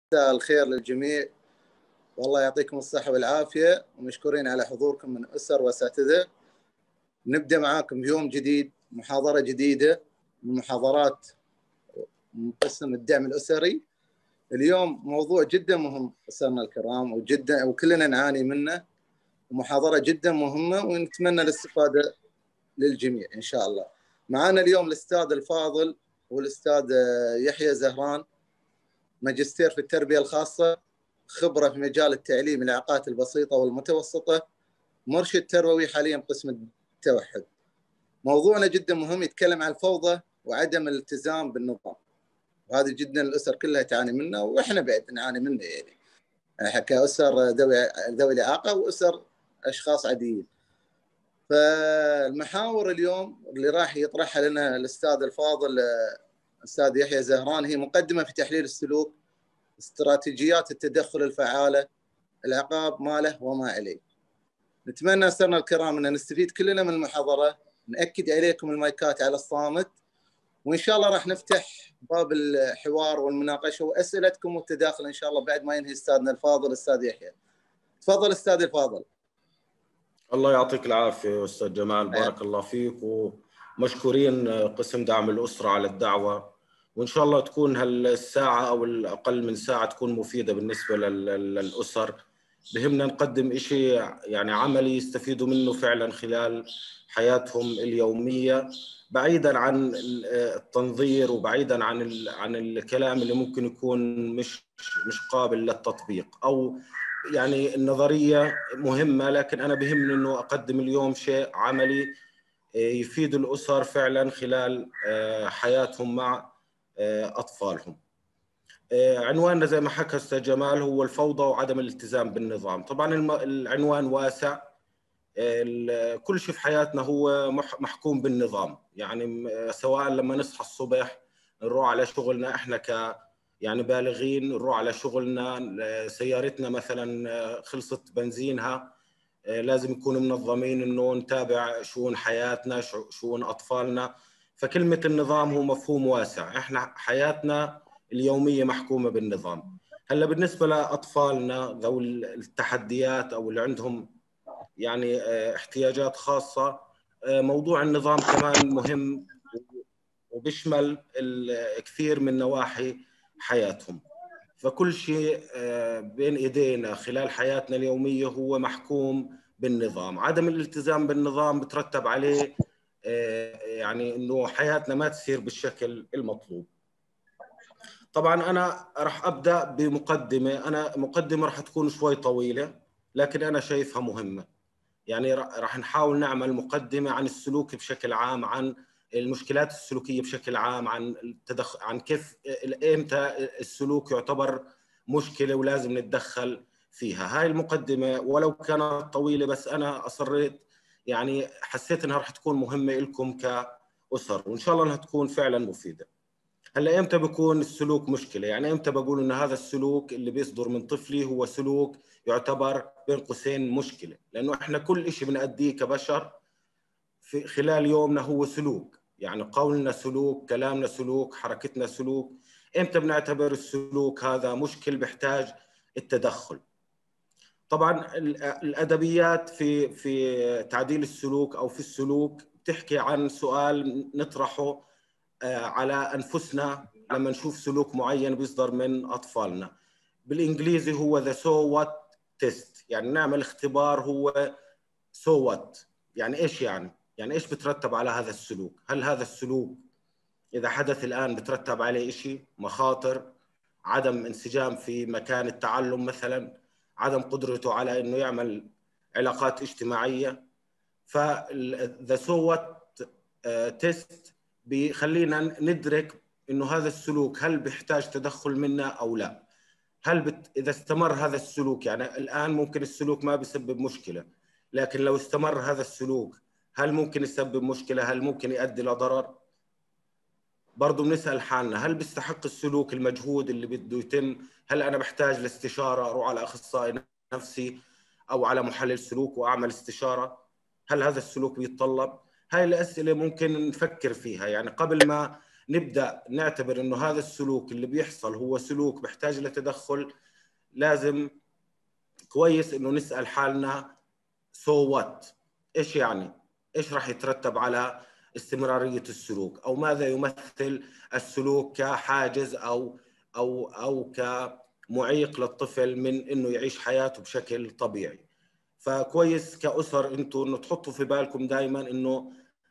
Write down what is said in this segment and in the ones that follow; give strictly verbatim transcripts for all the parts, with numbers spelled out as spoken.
مساء الخير للجميع، والله يعطيكم الصحة والعافية، ومشكورين على حضوركم من أسر وأساتذة. نبدأ معاكم بيوم جديد، محاضرة جديدة من محاضرات من قسم الدعم الأسري. اليوم موضوع جدا مهم أسرنا الكرام، وجدا وكلنا نعاني منه، ومحاضرة جدا مهمة ونتمنى الاستفادة للجميع إن شاء الله. معنا اليوم الأستاذ الفاضل والأستاذ يحيى زهران، ماجستير في التربية الخاصة، خبرة في مجال التعليم الإعاقات البسيطة والمتوسطة، مرشد تربوي حاليا قسم التوحد. موضوعنا جدا مهم، يتكلم عن الفوضى وعدم الالتزام بالنظام، وهذه جدا الأسر كلها تعاني منه، وإحنا بعد نعاني منه يعني كأسر ذوي ذوي الإعاقة وأسر أشخاص عاديين. فالمحاور اليوم اللي راح يطرحها لنا الأستاذ الفاضل الأستاذ يحيى زهران هي مقدمة في تحليل السلوك، استراتيجيات التدخل الفعالة، العقاب ما له وما عليه. نتمنى أسرنا الكرام أن نستفيد كلنا من المحاضرة. نأكد عليكم المايكات على الصامت، وإن شاء الله راح نفتح باب الحوار والمناقشة وأسئلتكم والتداخل إن شاء الله بعد ما ينهي أستاذنا الفاضل الأستاذ يحيى. تفضل أستاذ الفاضل. الله يعطيك العافية أستاذ جمال، بارك الله فيك، ومشكورين قسم دعم الأسرة على الدعوة، وإن شاء الله تكون هالساعة أو الأقل من ساعة تكون مفيدة بالنسبة للأسر. بهمنا نقدم إشي يعني عملي يستفيدوا منه فعلا خلال حياتهم اليومية، بعيدا عن التنظير وبعيدا عن عن الكلام اللي ممكن يكون مش مش قابل للتطبيق، أو يعني النظرية مهمة، لكن أنا بهمني إنه أقدم اليوم شيء عملي يفيد الأسر فعلا خلال حياتهم مع أطفالهم. عنواننا زي ما حكى أستاذ جمال هو الفوضى وعدم الالتزام بالنظام. طبعا العنوان واسع، كل شيء في حياتنا هو محكوم بالنظام، يعني سواء لما نصحى الصبح نروح على شغلنا إحنا ك يعني بالغين، نروح على شغلنا، سيارتنا مثلا خلصت بنزينها، لازم نكون منظمين انه نتابع شؤون حياتنا شؤون اطفالنا. فكلمة النظام هو مفهوم واسع، احنا حياتنا اليومية محكومة بالنظام. هلا بالنسبة لاطفالنا ذوي التحديات او اللي عندهم يعني احتياجات خاصة، موضوع النظام كمان مهم وبيشمل الكثير من نواحي حياتهم. فكل شيء بين ايدينا خلال حياتنا اليوميه هو محكوم بالنظام. عدم الالتزام بالنظام بترتب عليه يعني انه حياتنا ما تسير بالشكل المطلوب. طبعا انا راح ابدا بمقدمه، انا مقدمه راح تكون شوي طويله لكن انا شايفها مهمه. يعني راح نحاول نعمل مقدمه عن السلوك بشكل عام، عن المشكلات السلوكيه بشكل عام، عن التدخل، عن كيف امتى السلوك يعتبر مشكله ولازم نتدخل فيها. هاي المقدمه ولو كانت طويله بس انا اصريت، يعني حسيت انها راح تكون مهمه لكم كأسر، وان شاء الله انها تكون فعلا مفيده. هلا امتى بيكون السلوك مشكله؟ يعني امتى بقول ان هذا السلوك اللي بيصدر من طفلي هو سلوك يعتبر بين قوسين مشكله؟ لانه احنا كل شيء بنأديه كبشر في خلال يومنا هو سلوك، يعني قولنا سلوك، كلامنا سلوك، حركتنا سلوك. امتى بنعتبر السلوك هذا مشكل بيحتاج التدخل؟ طبعا الادبيات في في تعديل السلوك او في السلوك بتحكي عن سؤال نطرحه على انفسنا لما نشوف سلوك معين بيصدر من اطفالنا. بالانجليزي هو the so what test، يعني نعمل اختبار هو so what، يعني ايش يعني؟ يعني ايش بترتب على هذا السلوك؟ هل هذا السلوك اذا حدث الان بترتب عليه شيء؟ مخاطر، عدم انسجام في مكان التعلم مثلا، عدم قدرته على انه يعمل علاقات اجتماعيه. ف the so what test بيخلينا ندرك انه هذا السلوك هل بيحتاج تدخل منا او لا. هل بت... اذا استمر هذا السلوك، يعني الان ممكن السلوك ما بيسبب مشكله، لكن لو استمر هذا السلوك هل ممكن يسبب مشكله؟ هل ممكن يؤدي لضرر؟ برضه بنسال حالنا هل بيستحق السلوك المجهود اللي بده يتم؟ هل انا بحتاج لاستشاره، اروح على اخصائي نفسي او على محلل سلوك واعمل استشاره؟ هل هذا السلوك بيتطلب؟ هاي الاسئله ممكن نفكر فيها يعني قبل ما نبدأ نعتبر إنه هذا السلوك اللي بيحصل هو سلوك بيحتاج لتدخل، لازم كويس إنه نسأل حالنا so what؟ إيش يعني؟ إيش راح يترتب على استمرارية السلوك، أو ماذا يمثل السلوك كحاجز أو أو أو كمعيق للطفل من إنه يعيش حياته بشكل طبيعي. فكويس كأسر أنتوا إنه تحطوا في بالكم دائما إنه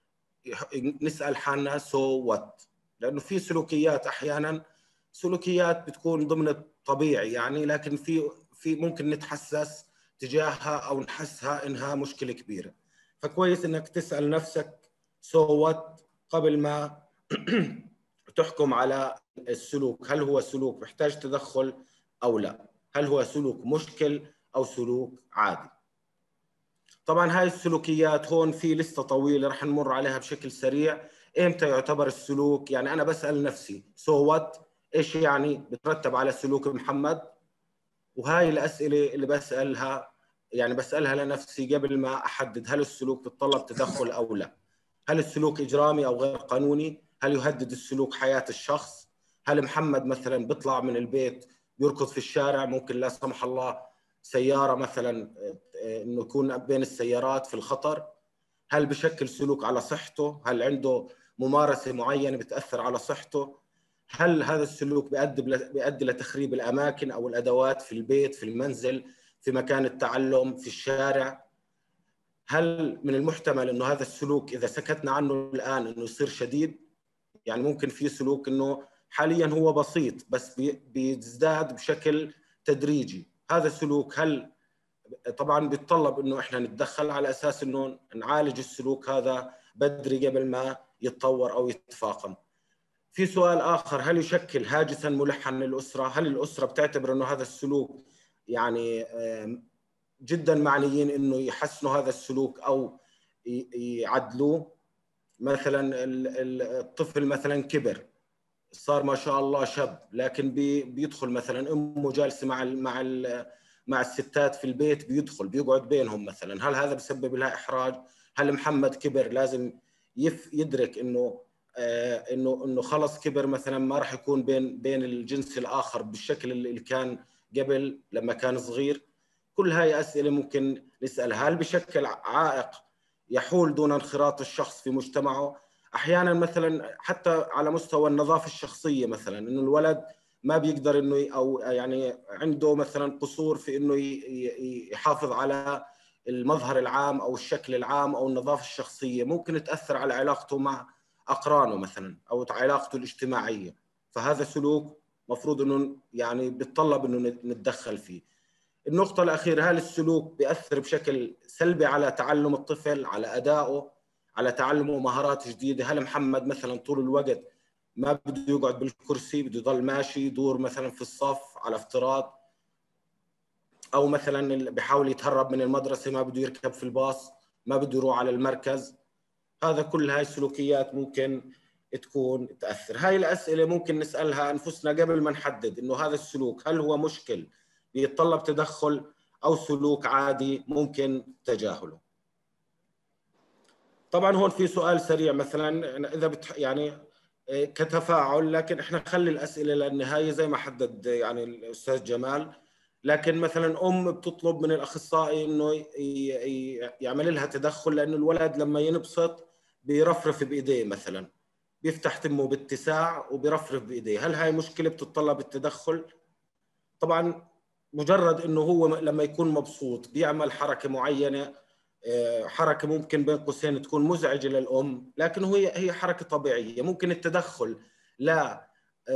نسأل حالنا so what، لأنه في سلوكيات أحيانا سلوكيات بتكون ضمن الطبيعي يعني، لكن في في ممكن نتحسس تجاهها أو نحسها إنها مشكلة كبيرة. فكويس إنك تسأل نفسك so what قبل ما تحكم على السلوك، هل هو سلوك محتاج تدخل أو لا، هل هو سلوك مشكل أو سلوك عادي. طبعا هاي السلوكيات هون في لستة طويلة رح نمر عليها بشكل سريع. إمتى يعتبر السلوك؟ يعني أنا بسأل نفسي so what، إيش يعني بترتب على سلوك محمد؟ وهاي الأسئلة اللي بسألها يعني بسألها لنفسي قبل ما أحدد هل السلوك بتطلب تدخل أو لا. هل السلوك إجرامي أو غير قانوني؟ هل يهدد السلوك حياة الشخص؟ هل محمد مثلا بيطلع من البيت بيركض في الشارع، ممكن لا سمح الله سيارة مثلا إنه يكون بين السيارات في الخطر؟ هل بشكل سلوك على صحته؟ هل عنده ممارسة معينة بتأثر على صحته؟ هل هذا السلوك بيؤدي بيؤدي لتخريب الأماكن أو الأدوات في البيت، في المنزل، في مكان التعلم، في الشارع؟ هل من المحتمل إنه هذا السلوك إذا سكتنا عنه الآن إنه يصير شديد؟ يعني ممكن في سلوك إنه حاليا هو بسيط بس بيزداد بشكل تدريجي. هذا السلوك هل طبعا بيتطلب إنه إحنا نتدخل على أساس إنه نعالج السلوك هذا بدري قبل ما يتطور أو يتفاقم. في سؤال آخر، هل يشكل هاجسا ملحا للأسرة؟ هل الأسرة بتعتبر إنه هذا السلوك يعني جدا معنيين إنه يحسنوا هذا السلوك أو يعدلوه؟ مثلا الطفل مثلا كبر صار ما شاء الله شاب، لكن بيدخل مثلا أمه جالسة مع ال مع ال مع الستات في البيت، بيدخل بيقعد بينهم مثلا، هل هذا بسبب لها إحراج؟ هل محمد كبر لازم يدرك إنه آه إنه إنه خلص كبر مثلا ما راح يكون بين بين الجنس الآخر بالشكل اللي كان قبل لما كان صغير؟ كل هاي أسئلة ممكن نسألها. هل بشكل عائق يحول دون انخراط الشخص في مجتمعه؟ أحيانا مثلا حتى على مستوى النظافة الشخصية، مثلا إنه الولد ما بيقدر إنه أو يعني عنده مثلا قصور في إنه يحافظ على المظهر العام أو الشكل العام أو النظافة الشخصية، ممكن تأثر على علاقته مع أقرانه مثلا أو علاقته الاجتماعية. فهذا سلوك مفروض إنه يعني بيتطلب إنه نتدخل فيه. النقطة الأخيرة، هل السلوك بيأثر بشكل سلبي على تعلم الطفل، على أدائه، على تعلمه مهارات جديدة؟ هل محمد مثلا طول الوقت ما بده يقعد بالكرسي، بده يضل ماشي يدور مثلا في الصف على افتراض؟ أو مثلا بحاول يتهرب من المدرسة، ما بده يركب في الباص، ما بده يروح على المركز؟ هذا كل هاي السلوكيات ممكن تكون تأثر. هاي الأسئلة ممكن نسألها أنفسنا قبل ما نحدد إنه هذا السلوك هل هو مشكل بيتطلب تدخل أو سلوك عادي ممكن تجاهله. طبعا هون في سؤال سريع مثلا إذا بتح يعني كتفاعل، لكن احنا خلي الأسئلة للنهاية زي ما حدد يعني الأستاذ جمال. لكن مثلا أم بتطلب من الأخصائي إنه يعمل لها تدخل لأنه الولد لما ينبسط بيرفرف بإيديه مثلا، بيفتح تمه باتساع وبيرفرف بإيديه، هل هاي مشكلة بتتطلب التدخل؟ طبعا مجرد إنه هو لما يكون مبسوط بيعمل حركة معينة، حركة ممكن بين قوسين تكون مزعجة للأم، لكن هي هي حركة طبيعية. ممكن التدخل لا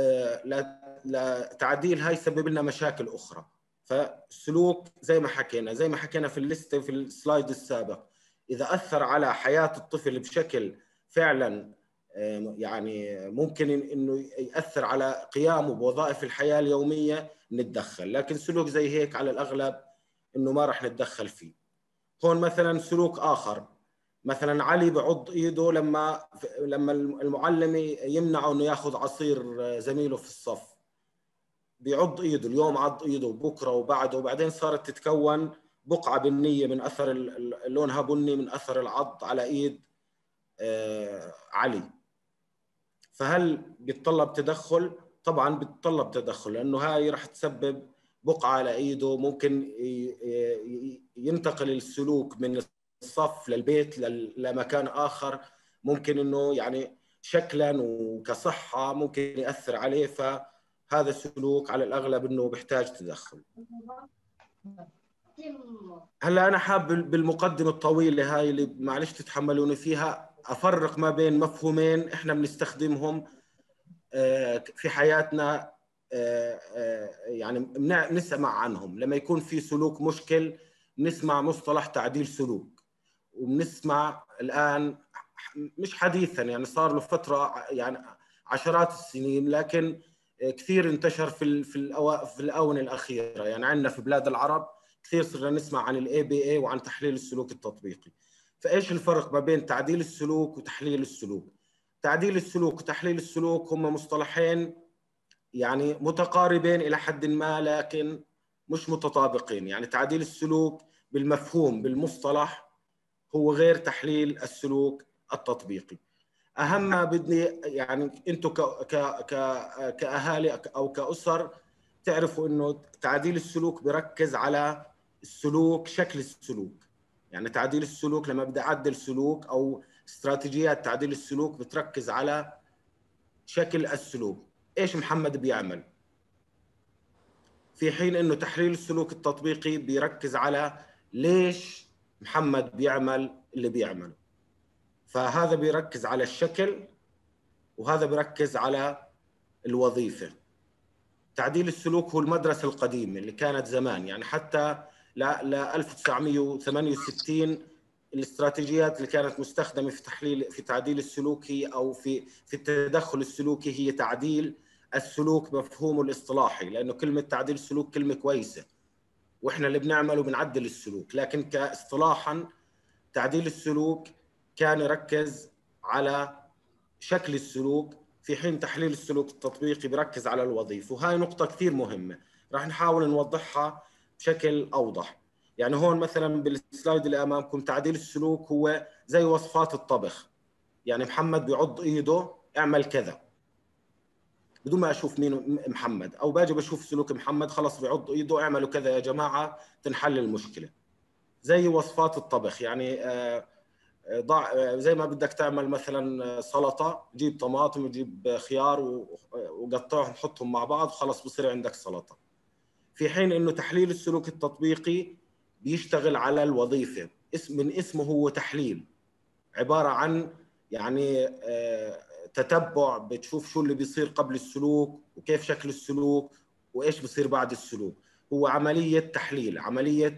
لتعديل هاي يسبب لنا مشاكل أخرى. فالسلوك زي ما حكينا زي ما حكينا في الليستة في السلايد السابق، إذا أثر على حياة الطفل بشكل فعلا يعني ممكن إنه يأثر على قيامه بوظائف الحياة اليومية نتدخل، لكن سلوك زي هيك على الأغلب إنه ما راح نتدخل فيه. هون مثلا سلوك آخر، مثلا علي بعض إيده لما لما المعلم يمنعه إنه يأخذ عصير زميله في الصف، بيعض إيده، اليوم عض إيده وبكرة وبعده، وبعدين صارت تتكون بقعة بنية من أثر لونها بني من أثر العض على إيد علي. فهل بيتطلب تدخل؟ طبعا بيتطلب تدخل، لانه هاي راح تسبب بقعه على ايده، ممكن ينتقل السلوك من الصف للبيت لمكان اخر، ممكن انه يعني شكلا وكصحه ممكن ياثر عليه، فهذا السلوك على الاغلب انه بيحتاج تدخل. هلا انا حاب بالمقدمه الطويله هاي اللي معلش تتحملوني فيها افرق ما بين مفهومين احنا بنستخدمهم في حياتنا، يعني نسمع عنهم لما يكون في سلوك مشكل، نسمع مصطلح تعديل سلوك. وبنسمع الآن مش حديثا، يعني صار له فترة يعني عشرات السنين، لكن كثير انتشر في في في الآونة الأخيرة. يعني عندنا في بلاد العرب كثير صرنا نسمع عن الاي بي اي وعن تحليل السلوك التطبيقي. فايش الفرق ما بين تعديل السلوك وتحليل السلوك؟ تعديل السلوك وتحليل السلوك هم مصطلحين يعني متقاربين إلى حد ما، لكن مش متطابقين. يعني تعديل السلوك بالمفهوم بالمصطلح هو غير تحليل السلوك التطبيقي. أهم ما بدي يعني أنتم ك ك ك كأهالي أو كأسر تعرفوا إنه تعديل السلوك بركز على السلوك، شكل السلوك. يعني تعديل السلوك لما بدي أعدل سلوك أو استراتيجيات تعديل السلوك بتركز على شكل السلوك، ايش محمد بيعمل، في حين انه تحليل السلوك التطبيقي بيركز على ليش محمد بيعمل اللي بيعمله. فهذا بيركز على الشكل وهذا بيركز على الوظيفة. تعديل السلوك هو المدرسة القديمة اللي كانت زمان، يعني حتى ل ألف وتسعمئة وثمانية وستين الاستراتيجيات اللي كانت مستخدمة في تحليل في تعديل السلوكي او في في التدخل السلوكي هي تعديل السلوك مفهومه الاصطلاحي، لانه كلمة تعديل السلوك كلمة كويسة واحنا اللي بنعمله بنعدل السلوك، لكن كاصطلاحا تعديل السلوك كان يركز على شكل السلوك، في حين تحليل السلوك التطبيقي بيركز على الوظيفة. وهاي نقطة كثير مهمة راح نحاول نوضحها بشكل أوضح. يعني هون مثلا بالسلايد اللي أمامكم تعديل السلوك هو زي وصفات الطبخ، يعني محمد بيعض إيده اعمل كذا بدون ما أشوف مين محمد، أو باجي بشوف سلوك محمد خلص بيعض إيده اعملوا كذا يا جماعة تنحل المشكلة. زي وصفات الطبخ، يعني آه ضع زي ما بدك تعمل مثلا سلطه، جيب طماطم وجيب خيار وقطعهم حطهم مع بعض خلص بصير عندك سلطه. في حين انه تحليل السلوك التطبيقي بيشتغل على الوظيفه، اسم من اسمه هو تحليل، عباره عن يعني تتبع، بتشوف شو اللي بيصير قبل السلوك وكيف شكل السلوك وايش بيصير بعد السلوك. هو عمليه تحليل، عمليه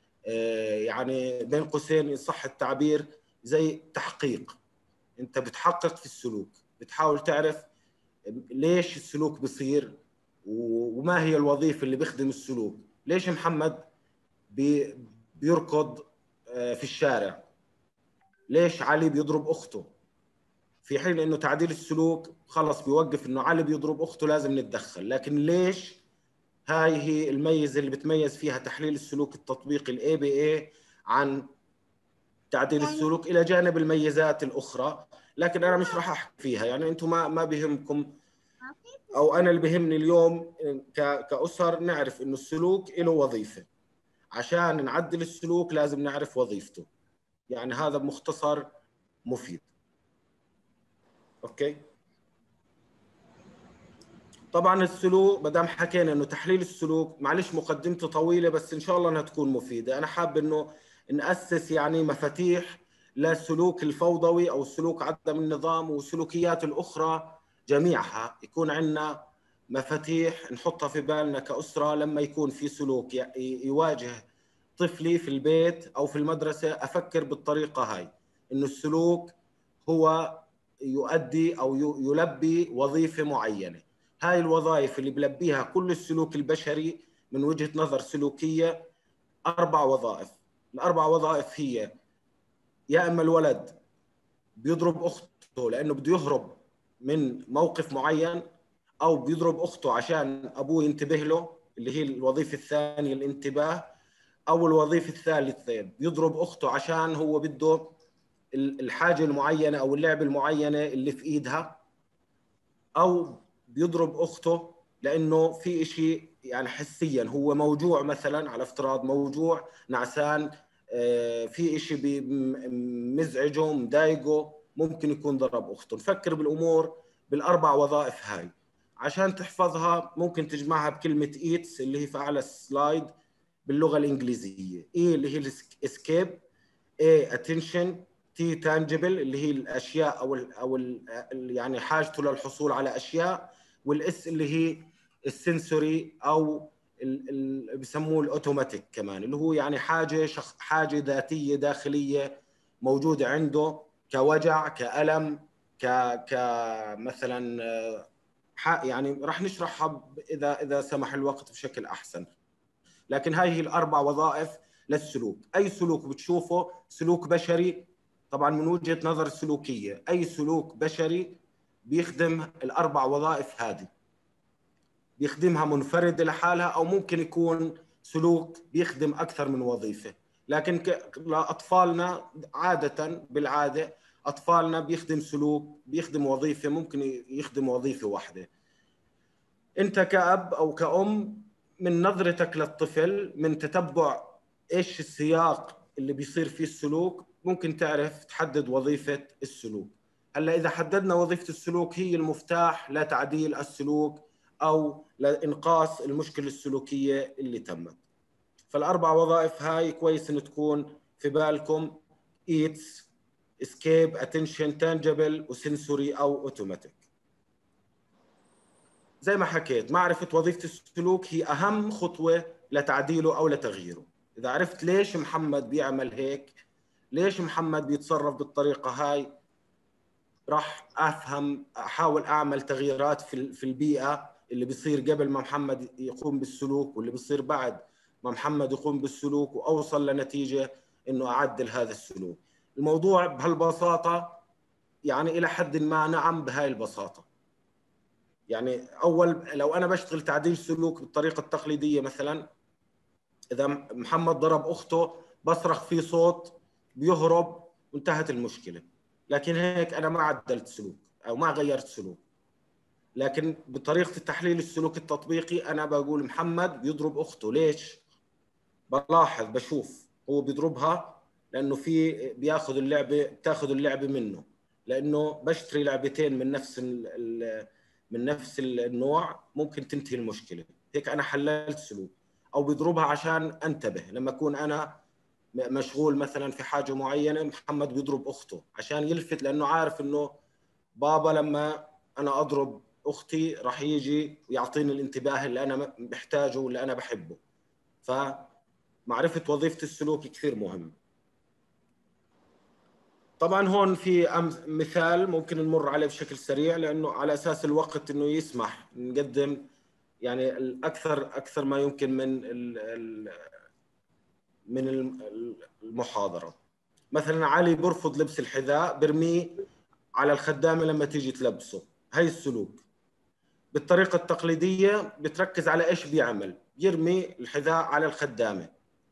يعني بين قوسين ان صح التعبير زي تحقيق. انت بتحقق في السلوك، بتحاول تعرف ليش السلوك بيصير وما هي الوظيفة اللي بيخدم السلوك. ليش محمد بي بيركض في الشارع، ليش علي بيضرب أخته، في حين انه تعديل السلوك خلص بيوقف انه علي بيضرب أخته لازم نتدخل. لكن ليش، هاي هي الميزة اللي بتميز فيها تحليل السلوك التطبيقي الاي بي اي عن تعديل السلوك، الى جانب الميزات الاخرى لكن انا مش راح احكي فيها. يعني انتم ما ما بيهمكم، او انا اللي بيهمني اليوم كاسر نعرف انه السلوك له وظيفه، عشان نعدل السلوك لازم نعرف وظيفته. يعني هذا بمختصر مفيد. اوكي، طبعا السلوك ما دام حكينا انه تحليل السلوك، معلش مقدمته طويله بس ان شاء الله انها تكون مفيده. انا حاب انه ناسس يعني مفاتيح للسلوك الفوضوي او السلوك عدم النظام والسلوكيات الاخرى جميعها، يكون عندنا مفاتيح نحطها في بالنا كأسرة لما يكون في سلوك يواجه طفلي في البيت او في المدرسه، افكر بالطريقه هاي انه السلوك هو يؤدي او يلبي وظيفه معينه. هاي الوظائف اللي بلبيها كل السلوك البشري من وجهة نظر سلوكية أربع وظائف. الأربع وظائف هي يا إما الولد بيضرب أخته لأنه بده يهرب من موقف معين، أو بيضرب أخته عشان أبوه ينتبه له اللي هي الوظيفة الثانية الانتباه، أو الوظيفة الثالثة بيضرب أخته عشان هو بده الحاجة المعينة أو اللعبة المعينة اللي في إيدها. او بيضرب اخته لانه في شيء يعني حسيا هو موجوع، مثلا على افتراض موجوع نعسان، في شيء مزعجه مضايقه، ممكن يكون ضرب اخته. نفكر بالامور بالاربع وظائف هاي عشان تحفظها. ممكن تجمعها بكلمه ايتس اللي هي في اعلى السلايد باللغه الانجليزيه. اي اللي هي الاسكيب، اي اتنشن، تي تانجبل اللي هي الاشياء او ال او ال يعني حاجته للحصول على اشياء، والاس اللي هي السنسوري او اللي بسموه الاوتوماتيك كمان، اللي هو يعني حاجه شخ حاجه ذاتيه داخليه موجوده عنده كوجع كالم ك كمثلا يعني راح نشرحها اذا اذا سمح الوقت بشكل احسن. لكن هاي هي الاربع وظائف للسلوك. اي سلوك بتشوفه سلوك بشري، طبعا من وجهه نظر السلوكيه، اي سلوك بشري بيخدم الاربع وظائف هذه، بيخدمها منفرده لحالها او ممكن يكون سلوك بيخدم اكثر من وظيفه. لكن لاطفالنا عاده بالعاده اطفالنا بيخدم سلوك بيخدم وظيفه، ممكن يخدم وظيفه واحده. انت كأب او كأم من نظرتك للطفل، من تتبع ايش السياق اللي بيصير فيه السلوك، ممكن تعرف تحدد وظيفة السلوك. هلا اذا حددنا وظيفة السلوك هي المفتاح لتعديل السلوك او لإنقاص المشكلة السلوكية اللي تمت. فالاربع وظائف هاي كويس ان تكون في بالكم: ايتس، اسكيب، اتنشن، تانجبل، وسنسوري او اوتوماتيك. زي ما حكيت معرفة وظيفة السلوك هي أهم خطوة لتعديله أو لتغييره. إذا عرفت ليش محمد بيعمل هيك، ليش محمد بيتصرف بالطريقة هاي، راح أفهم أحاول أعمل تغييرات في في البيئة اللي بيصير قبل ما محمد يقوم بالسلوك واللي بيصير بعد ما محمد يقوم بالسلوك، وأوصل لنتيجة إنه أعدل هذا السلوك. الموضوع بهالبساطة، يعني إلى حد ما نعم بهاي البساطة. يعني اول لو انا بشتغل تعديل سلوك بالطريقه التقليديه، مثلا اذا محمد ضرب اخته بصرخ فيه صوت بيهرب وانتهت المشكله. لكن هيك انا ما عدلت سلوك او ما غيرت سلوك. لكن بطريقه التحليل السلوك التطبيقي انا بقول محمد بيضرب اخته، ليش؟ بلاحظ بشوف هو بيضربها لانه في بياخذ اللعبه بتاخذ اللعبه منه، لانه بشتري لعبتين من نفس ال من نفس النوع ممكن تنتهي المشكله. هيك انا حللت سلوك. او بيضربها عشان انتبه لما اكون انا مشغول مثلا في حاجه معينه، محمد بيضرب اخته عشان يلفت، لانه عارف انه بابا لما انا اضرب اختي راح يجي ويعطيني الانتباه اللي انا بحتاجه واللي انا بحبه. فمعرفه وظيفه السلوك كثير مهم. طبعا هون في مثال ممكن نمر عليه بشكل سريع، لانه على اساس الوقت انه يسمح نقدم يعني الاكثر اكثر ما يمكن من من المحاضره. مثلا علي برفض لبس الحذاء، برميه على الخدامه لما تيجي تلبسه. هاي السلوك بالطريقه التقليديه بتركز على ايش بيعمل، يرمي الحذاء على الخدامه.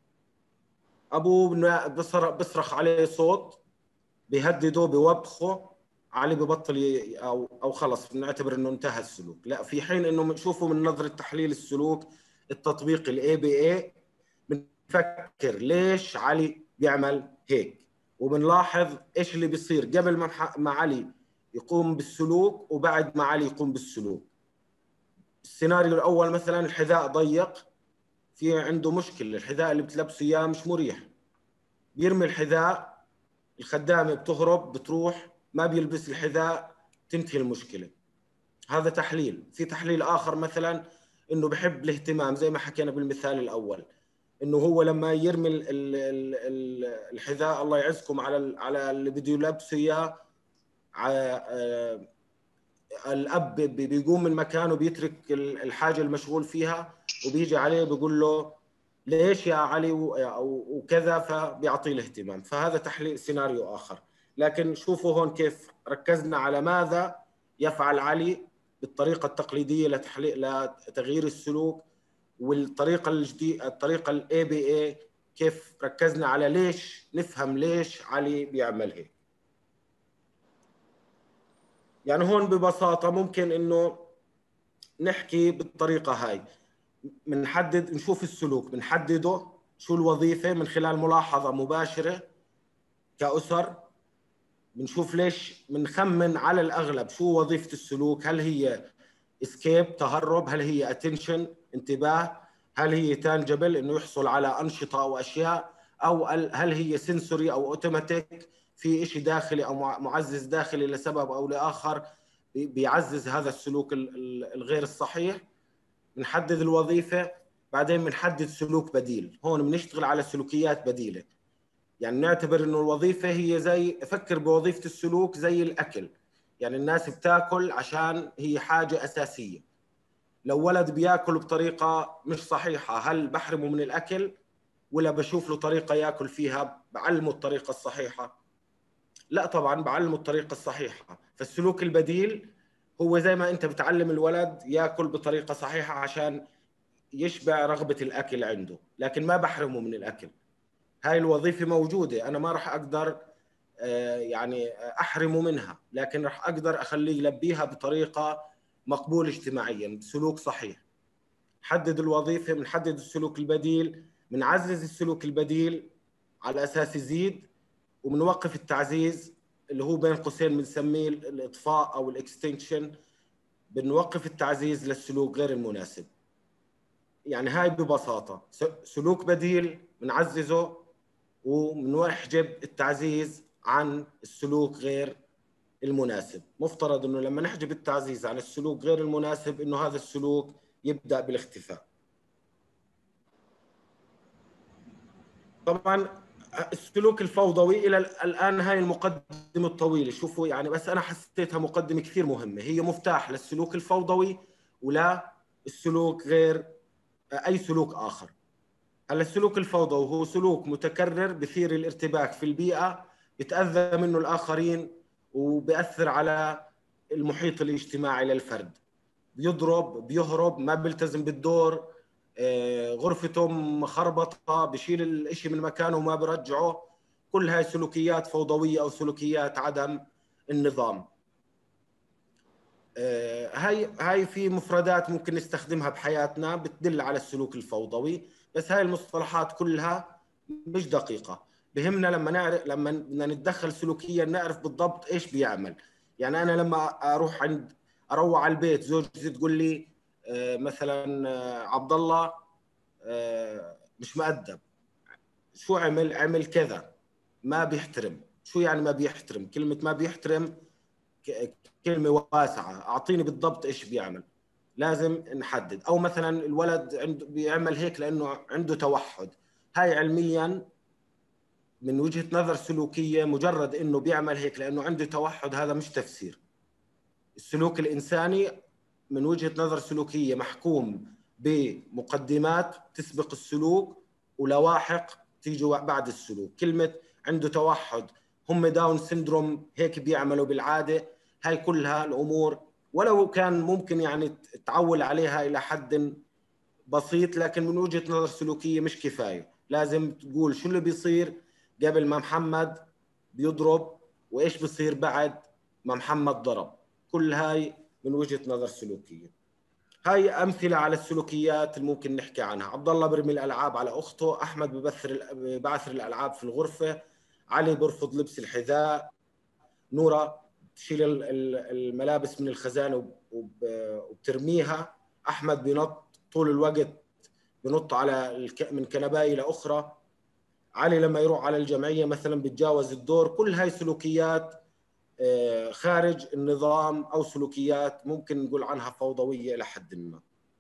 ابوه بصرخ عليه صوت، بيهدده بوبخه، علي ببطل ي... او او خلص بنعتبر انه انتهى السلوك. لا، في حين انه بنشوفه من نظره تحليل السلوك التطبيقي الاي بي اي بنفكر ليش علي بيعمل هيك، وبنلاحظ ايش اللي بيصير قبل ما ما علي يقوم بالسلوك وبعد ما علي يقوم بالسلوك. السيناريو الاول مثلا الحذاء ضيق، في عنده مشكله، الحذاء اللي بتلبسه اياه مش مريح، بيرمي الحذاء، الخدامه بتهرب بتروح ما بيلبس الحذاء، تنتهي المشكله. هذا تحليل. في تحليل اخر مثلا انه بحب الاهتمام زي ما حكينا بالمثال الاول، انه هو لما يرمي ال ال ال الحذاء الله يعزكم على على اللي بده يلبسه اياه، الاب بيقوم من مكانه بيترك الحاجه المشغول فيها وبيجي عليه بيقول له ليش يا علي وكذا، فبيعطيه الاهتمام. فهذا تحليل سيناريو آخر. لكن شوفوا هون كيف ركزنا على ماذا يفعل علي بالطريقة التقليدية لتحليل لتغيير السلوك، والطريقة الجديدة الطريقة الاي بي اي كيف ركزنا على ليش، نفهم ليش علي بيعمل هيك. يعني هون ببساطة ممكن إنه نحكي بالطريقة هاي، بنحدد نشوف السلوك بنحدده شو الوظيفة من خلال ملاحظة مباشرة كأسر، بنشوف ليش، بنخمن على الأغلب شو وظيفة السلوك، هل هي اسكيب تهرب، هل هي اتنشن انتباه، هل هي تانجبل انه يحصل على أنشطة أو أشياء، أو هل هي سنسوري أو أوتوماتيك في شيء داخلي أو معزز داخلي لسبب أو لآخر بيعزز هذا السلوك الغير الصحيح. بنحدد الوظيفة، بعدين بنحدد سلوك بديل. هون بنشتغل على سلوكيات بديلة، يعني نعتبر انه الوظيفة هي زي، فكر بوظيفة السلوك زي الأكل، يعني الناس بتاكل عشان هي حاجة أساسية. لو ولد بياكل بطريقة مش صحيحة، هل بحرمه من الأكل ولا بشوف له طريقة ياكل فيها بعلمه الطريقة الصحيحة؟ لا طبعا بعلمه الطريقة الصحيحة. فالسلوك البديل هو زي ما انت بتعلم الولد ياكل بطريقة صحيحة عشان يشبع رغبة الأكل عنده، لكن ما بحرمه من الأكل. هاي الوظيفة موجودة، أنا ما راح أقدر يعني أحرمه منها، لكن راح أقدر أخليه يلبيها بطريقة مقبول اجتماعيا بسلوك صحيح. حدد الوظيفة، بنحدد السلوك البديل، بنعزز السلوك البديل على أساس يزيد، وبنوقف التعزيز اللي هو بين قوسين بنسميه الإطفاء أو الإكستنشن، بنوقف التعزيز للسلوك غير المناسب. يعني هاي ببساطة سلوك بديل بنعززه وبنحجب التعزيز عن السلوك غير المناسب. مفترض انه لما نحجب التعزيز عن السلوك غير المناسب انه هذا السلوك يبدأ بالاختفاء. طبعا السلوك الفوضوي الى الان هاي المقدمة الطويلة، شوفوا يعني، بس انا حسيتها مقدمة كثير مهمة، هي مفتاح للسلوك الفوضوي ولا السلوك غير اي سلوك اخر. هلا السلوك الفوضوي هو سلوك متكرر بثير الارتباك في البيئة، بتأذى منه الآخرين وبيأثر على المحيط الاجتماعي للفرد، بيضرب بيهرب ما بيلتزم بالدور، غرفته مخربطة بشيل الاشي من مكانه وما برجعه. كل هاي سلوكيات فوضوية أو سلوكيات عدم النظام. هاي هاي في مفردات ممكن نستخدمها بحياتنا بتدل على السلوك الفوضوي، بس هاي المصطلحات كلها مش دقيقة. بهمنا لما نعرف، لما بدنا نتدخل سلوكيا نعرف بالضبط ايش بيعمل. يعني انا لما اروح عند اروح على البيت زوجتي تقول لي مثلا عبد الله مش مؤدب، شو عمل؟ عمل كذا، ما بيحترم. شو يعني ما بيحترم؟ كلمة ما بيحترم كلمة واسعة، أعطيني بالضبط إيش بيعمل. لازم نحدد. أو مثلا الولد عنده بيعمل هيك لأنه عنده توحد، هاي علميا من وجهة نظر سلوكية مجرد إنه بيعمل هيك لأنه عنده توحد هذا مش تفسير. السلوك الإنساني من وجهة نظر سلوكية محكوم بمقدمات تسبق السلوك ولواحق تيجي بعد السلوك. كلمة عنده توحد، هم داون سيندروم هيك بيعملوا بالعادة، هاي كلها الأمور ولو كان ممكن يعني تعول عليها إلى حد بسيط، لكن من وجهة نظر سلوكية مش كفاية. لازم تقول شو اللي بيصير قبل ما محمد بيضرب وإيش بيصير بعد ما محمد ضرب. كل هاي من وجهة نظر سلوكية. هاي أمثلة على السلوكيات اللي ممكن نحكي عنها. عبد الله برمي الألعاب على أخته، أحمد ببثر بعثر الألعاب في الغرفة، علي برفض لبس الحذاء، نورة تشيل الملابس من الخزانة وبترميها، أحمد بينط طول الوقت، بنط على من كنباية لأخرى، علي لما يروح على الجمعية مثلا بتجاوز الدور. كل هاي سلوكيات خارج النظام أو سلوكيات ممكن نقول عنها فوضوية إلى حد ما.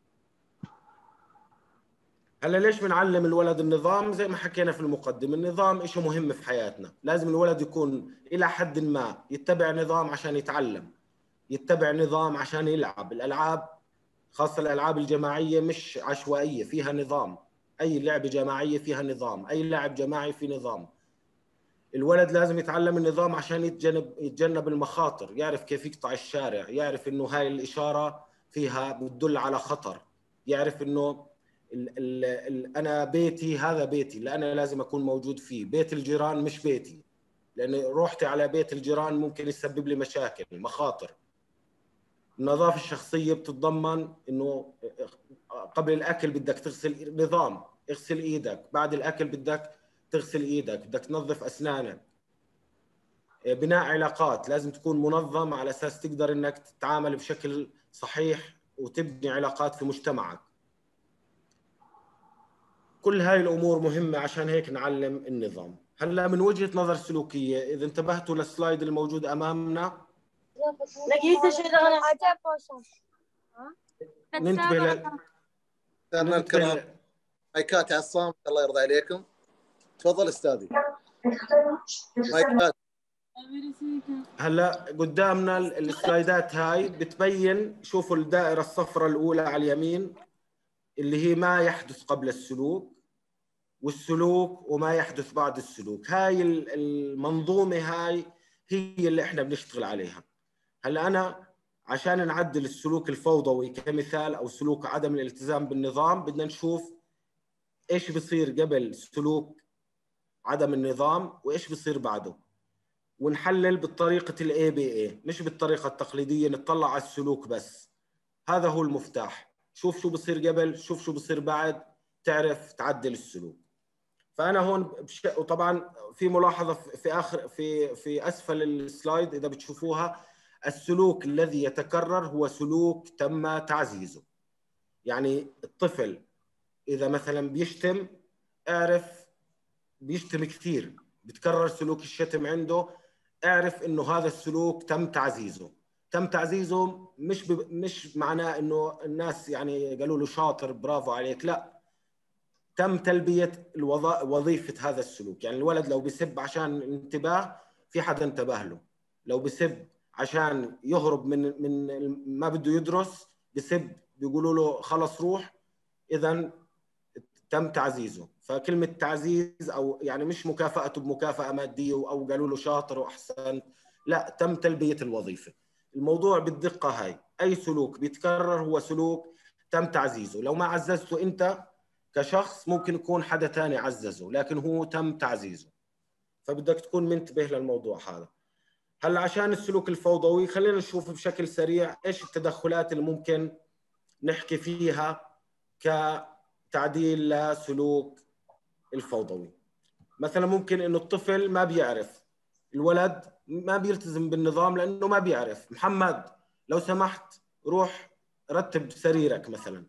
هلا ليش بنعلم الولد النظام؟ زي ما حكينا في المقدمة، النظام إشي مهم في حياتنا، لازم الولد يكون إلى حد ما يتبع نظام عشان يتعلم، يتبع نظام عشان يلعب. الألعاب خاصة الألعاب الجماعية مش عشوائية، فيها نظام. أي لعبة جماعية فيها نظام، أي لاعب جماعي في نظام. الولد لازم يتعلم النظام عشان يتجنب يتجنب المخاطر، يعرف كيف يقطع الشارع، يعرف إنه هاي الإشارة فيها بتدل على خطر، يعرف إنه ال ال ال أنا بيتي هذا بيتي لا أنا لازم أكون موجود فيه، بيت الجيران مش بيتي، لأن روحتي على بيت الجيران ممكن يسبب لي مشاكل مخاطر. النظافة الشخصية بتتضمن إنه قبل الأكل بدك تغسل، نظام اغسل إيدك، بعد الأكل بدك تغسل إيدك، بدك تنظف أسنانك. بناء علاقات لازم تكون منظم على أساس تقدر إنك تتعامل بشكل صحيح وتبني علاقات في مجتمعك. كل هاي الأمور مهمة، عشان هيك نعلم النظام. هلا من وجهة نظر سلوكية، إذا انتبهتوا للسلايد الموجود أمامنا، ننتبه ل... سادنا الكرام، ل... مايكات على الصامت الله يرضى عليكم. تفضل استاذي. مايكات. هلا قدامنا السلايدات هاي بتبين، شوفوا الدائرة الصفراء الأولى على اليمين اللي هي ما يحدث قبل السلوك، والسلوك وما يحدث بعد السلوك. هاي المنظومة هاي هي اللي احنا بنشتغل عليها. هلا أنا عشان نعدل السلوك الفوضوي كمثال أو سلوك عدم الالتزام بالنظام، بدنا نشوف إيش بصير قبل سلوك عدم النظام وإيش بصير بعده، ونحلل بالطريقة الاي بي اي مش بالطريقة التقليدية نطلع على السلوك بس. هذا هو المفتاح، شوف شو بصير قبل، شوف شو بصير بعد، تعرف تعدل السلوك. فأنا هون بش... وطبعا في ملاحظة في آخر في في أسفل السلايد إذا بتشوفوها، السلوك الذي يتكرر هو سلوك تم تعزيزه. يعني الطفل إذا مثلا بيشتم، اعرف بيشتم كثير، بتكرر سلوك الشتم عنده، اعرف انه هذا السلوك تم تعزيزه. تم تعزيزه مش ب... مش معناه انه الناس يعني قالوا له شاطر برافو عليك، لا، تم تلبية الوظ... وظيفة هذا السلوك. يعني الولد لو بسب عشان الانتباه، في حدا انتبه له. لو بسب عشان يهرب من من ما بده يدرس، بسب بيقولوا له خلص روح، اذا تم تعزيزه. فكلمة تعزيز أو يعني مش مكافأته بمكافأة مادية أو قالوا له شاطر وأحسن، لا، تم تلبية الوظيفة. الموضوع بالدقة هاي، أي سلوك بيتكرر هو سلوك تم تعزيزه. لو ما عززته أنت كشخص، ممكن يكون حدا تاني عززه، لكن هو تم تعزيزه. فبدك تكون منتبه للموضوع هذا. هلا عشان السلوك الفوضوي، خلينا نشوف بشكل سريع إيش التدخلات اللي ممكن نحكي فيها كتعديل لسلوك الفوضوي. مثلا ممكن انه الطفل ما بيعرف، الولد ما بيلتزم بالنظام لانه ما بيعرف. محمد لو سمحت روح رتب سريرك مثلا،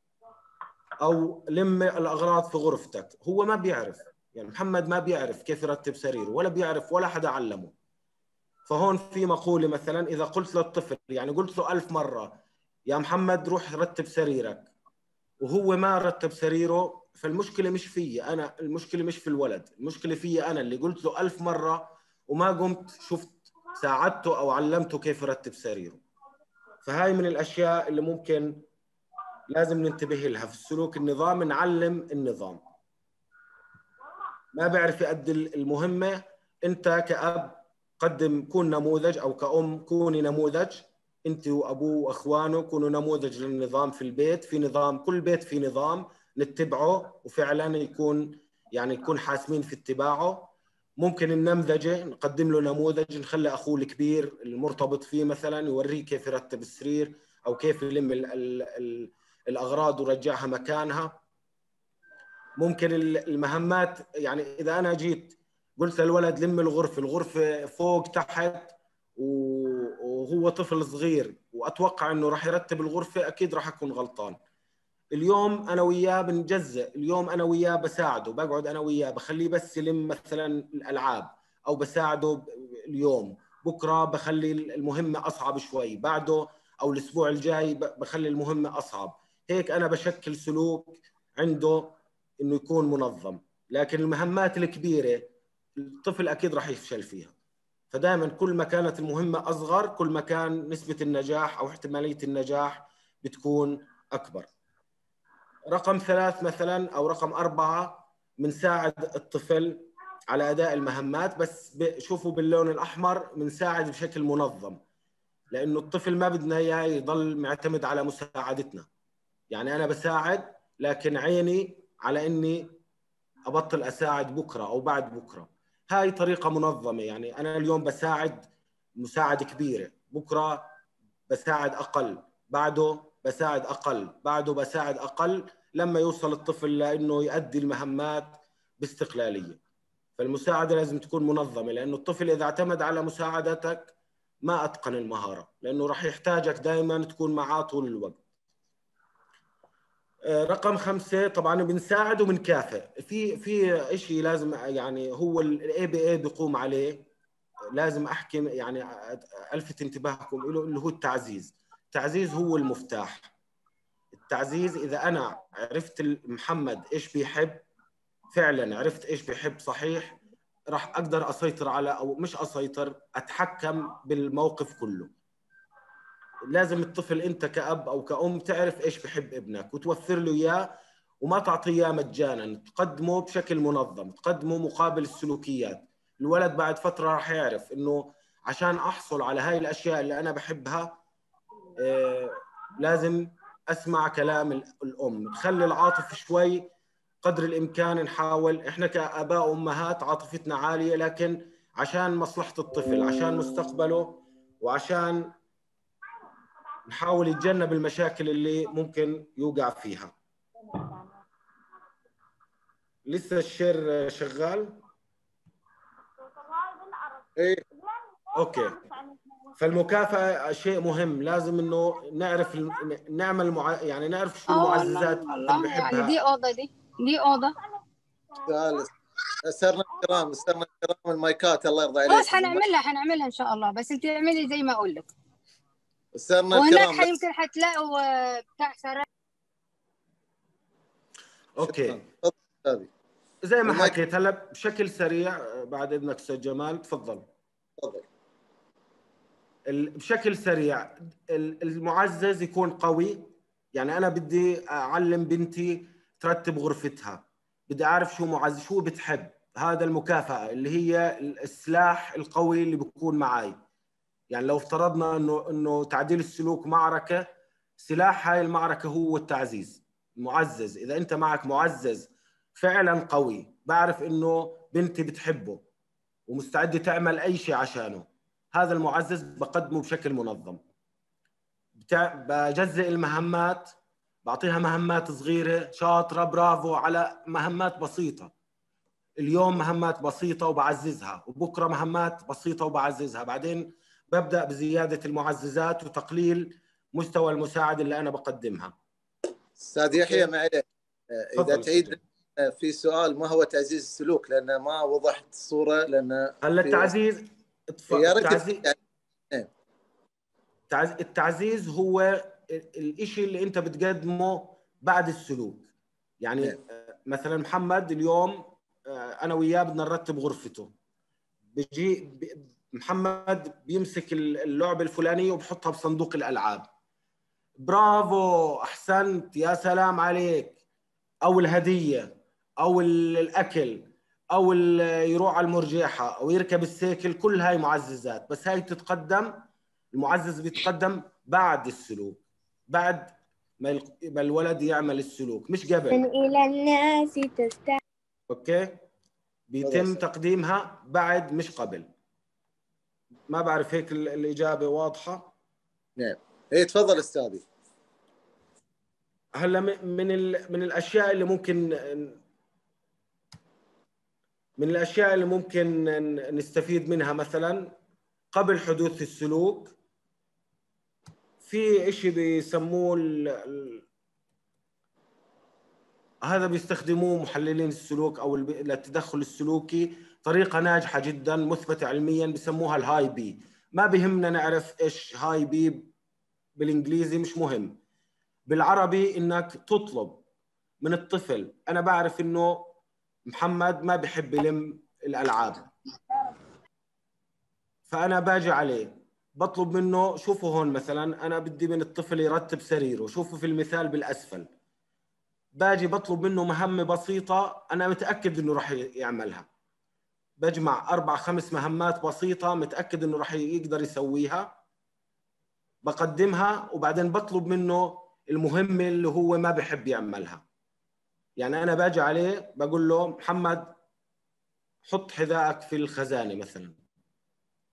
او لم الاغراض في غرفتك. هو ما بيعرف، يعني محمد ما بيعرف كيف يرتب سريره، ولا بيعرف ولا حدا علمه. فهون في مقولة مثلا، إذا قلت للطفل، يعني قلت له ألف مرة يا محمد روح رتب سريرك، وهو ما رتب سريره، فالمشكلة مش فيي أنا، المشكلة مش في الولد، المشكلة فيي أنا اللي قلت له ألف مرة وما قمت شفت ساعدته أو علمته كيف يرتب سريره. فهاي من الأشياء اللي ممكن لازم ننتبه لها في السلوك النظام، نعلم النظام. ما بعرف يؤدي المهمة، أنت كأب قدم، كون نموذج، أو كأم كوني نموذج، أنت وأبوه وأخوانه كونوا نموذج للنظام في البيت. في نظام، كل بيت في نظام نتبعه، وفعلا يكون يعني يكون حاسمين في اتباعه. ممكن النمذجة نقدم له نموذج، نخلي أخوه الكبير المرتبط فيه مثلا يوريه كيف يرتب السرير، أو كيف يلم ال ال ال الأغراض ورجعها مكانها. ممكن المهمات، يعني إذا أنا جيت قلت للولد لم الغرفة، الغرفة فوق تحت، وهو طفل صغير وأتوقع أنه راح يرتب الغرفة، أكيد راح أكون غلطان. اليوم أنا وياه بنجزء، اليوم أنا وياه بساعده، بقعد أنا وياه بخليه بس يلم مثلا الألعاب، أو بساعده اليوم. بكرة بخلي المهمة أصعب شوي، بعده أو الأسبوع الجاي بخلي المهمة أصعب. هيك أنا بشكل سلوك عنده انه يكون منظم. لكن المهمات الكبيره الطفل اكيد راح يفشل فيها. فدائما كل ما كانت المهمه اصغر، كل ما كان نسبه النجاح او احتماليه النجاح بتكون اكبر. رقم ثلاث مثلا او رقم اربعه، بنساعد الطفل على اداء المهمات، بس شوفوا باللون الاحمر، بنساعد بشكل منظم، لانه الطفل ما بدنا اياه يضل معتمد على مساعدتنا. يعني انا بساعد، لكن عيني على اني ابطل اساعد بكره او بعد بكره. هاي طريقه منظمه، يعني انا اليوم بساعد مساعده كبيره، بكره بساعد اقل، بعده بساعد اقل، بعده بساعد اقل، لما يوصل الطفل لانه يؤدي المهمات باستقلاليه. فالمساعده لازم تكون منظمه، لانه الطفل اذا اعتمد على مساعدتك ما اتقن المهاره، لانه راح يحتاجك دائما تكون معاه طول الوقت. رقم خمسة، طبعا بنساعد وبنكافئ. في في شيء لازم يعني هو الاي بي اي بيقوم عليه، لازم احكي يعني الفت انتباهكم له، اللي هو التعزيز. التعزيز هو المفتاح. التعزيز اذا انا عرفت محمد ايش بيحب، فعلا عرفت ايش بيحب صحيح، راح اقدر اسيطر على، او مش اسيطر، اتحكم بالموقف كله. لازم الطفل انت كأب او كأم تعرف ايش بحب ابنك وتوفر له اياه، وما تعطيه اياه مجانا، تقدمه بشكل منظم، تقدمه مقابل السلوكيات. الولد بعد فترة راح يعرف انه عشان احصل على هاي الاشياء اللي انا بحبها آه لازم اسمع كلام الام. تخلي العاطفة شوي قدر الامكان، نحاول احنا كآباء وامهات عاطفتنا عالية، لكن عشان مصلحة الطفل، عشان مستقبله، وعشان نحاول يتجنب المشاكل اللي ممكن يوقع فيها. لسه الشير شغال؟ ايه اوكي. فالمكافأة شيء مهم، لازم انه نعرف نعمل مع... يعني نعرف شو اه والله المعززات اللي والله يعني بحبها. دي اوضه، دي دي اوضه. ثالث، استاذنا الكرام استاذنا الكرام المايكات الله يرضى خلاص عليكم. حنعملها حنعملها ان شاء الله، بس انت اعملي زي ما اقول لك. استاذنا وهناك الكرام يمكن حتلاقوا آه، بتاع سرايا. اوكي. تفضل استاذي. زي ما المايك حكيت هلا بشكل سريع بعد اذنك استاذ جمال، تفضل. تفضل. بشكل سريع، المعزز يكون قوي. يعني انا بدي اعلم بنتي ترتب غرفتها، بدي اعرف شو معزز، شو بتحب. هذا المكافأة اللي هي السلاح القوي اللي بيكون معي. يعني لو افترضنا انه انه تعديل السلوك معركة، سلاح هاي المعركة هو التعزيز. المعزز، اذا انت معك معزز فعلا قوي، بعرف انه بنتي بتحبه ومستعدة تعمل اي شيء عشانه، هذا المعزز بقدمه بشكل منظم. بجزئ المهمات، بعطيها مهمات صغيرة، شاطرة برافو، على مهمات بسيطة. اليوم مهمات بسيطة وبعززها، وبكرة مهمات بسيطة وبعززها. بعدين ببدأ بزيادة المعززات وتقليل مستوى المساعدة اللي أنا بقدمها. استاذ يحيى معلش، اذا تعيد في سؤال ما هو تعزيز السلوك، لان ما وضحت الصوره. لان هلا التعزيز يا ريت التعزيز يعني... التعزيز هو الشيء اللي انت بتقدمه بعد السلوك. يعني نعم. مثلا محمد اليوم انا وياه بدنا نرتب غرفته، بيجي محمد بيمسك اللعبه الفلانيه وبحطها بصندوق الالعاب، برافو احسنت يا سلام عليك، او الهديه او الاكل او يروح على المرجحه او يركب السيكل، كل هاي معززات، بس هاي تتقدم. المعزز بيتقدم بعد السلوك، بعد ما الولد يعمل السلوك، مش قبل. من الى الناس تستحي. اوكي، بيتم تقديمها بعد مش قبل. ما بعرف هيك الاجابه واضحه؟ نعم. ايه تفضل استاذي. هلا من من الاشياء اللي ممكن من الاشياء اللي ممكن نستفيد منها، مثلا قبل حدوث السلوك في شيء بيسموه ال... هذا بيستخدموه محللين السلوك او التدخل السلوكي، طريقه ناجحه جدا مثبته علميا، بيسموها الهاي بي. ما بهمنا نعرف ايش هاي بي بالانجليزي، مش مهم. بالعربي انك تطلب من الطفل، انا بعرف انه محمد ما بحب يلم الالعاب، فانا باجي عليه بطلب منه، شوفوا هون مثلا انا بدي من الطفل يرتب سريره، شوفوا في المثال بالاسفل، باجي بطلب منه مهمه بسيطه انا متاكد انه راح يعملها، بجمع اربع خمس مهمات بسيطه متاكد انه راح يقدر يسويها، بقدمها، وبعدين بطلب منه المهمه اللي هو ما بحب يعملها. يعني انا باجي عليه بقول له محمد حط حذائك في الخزانه مثلا،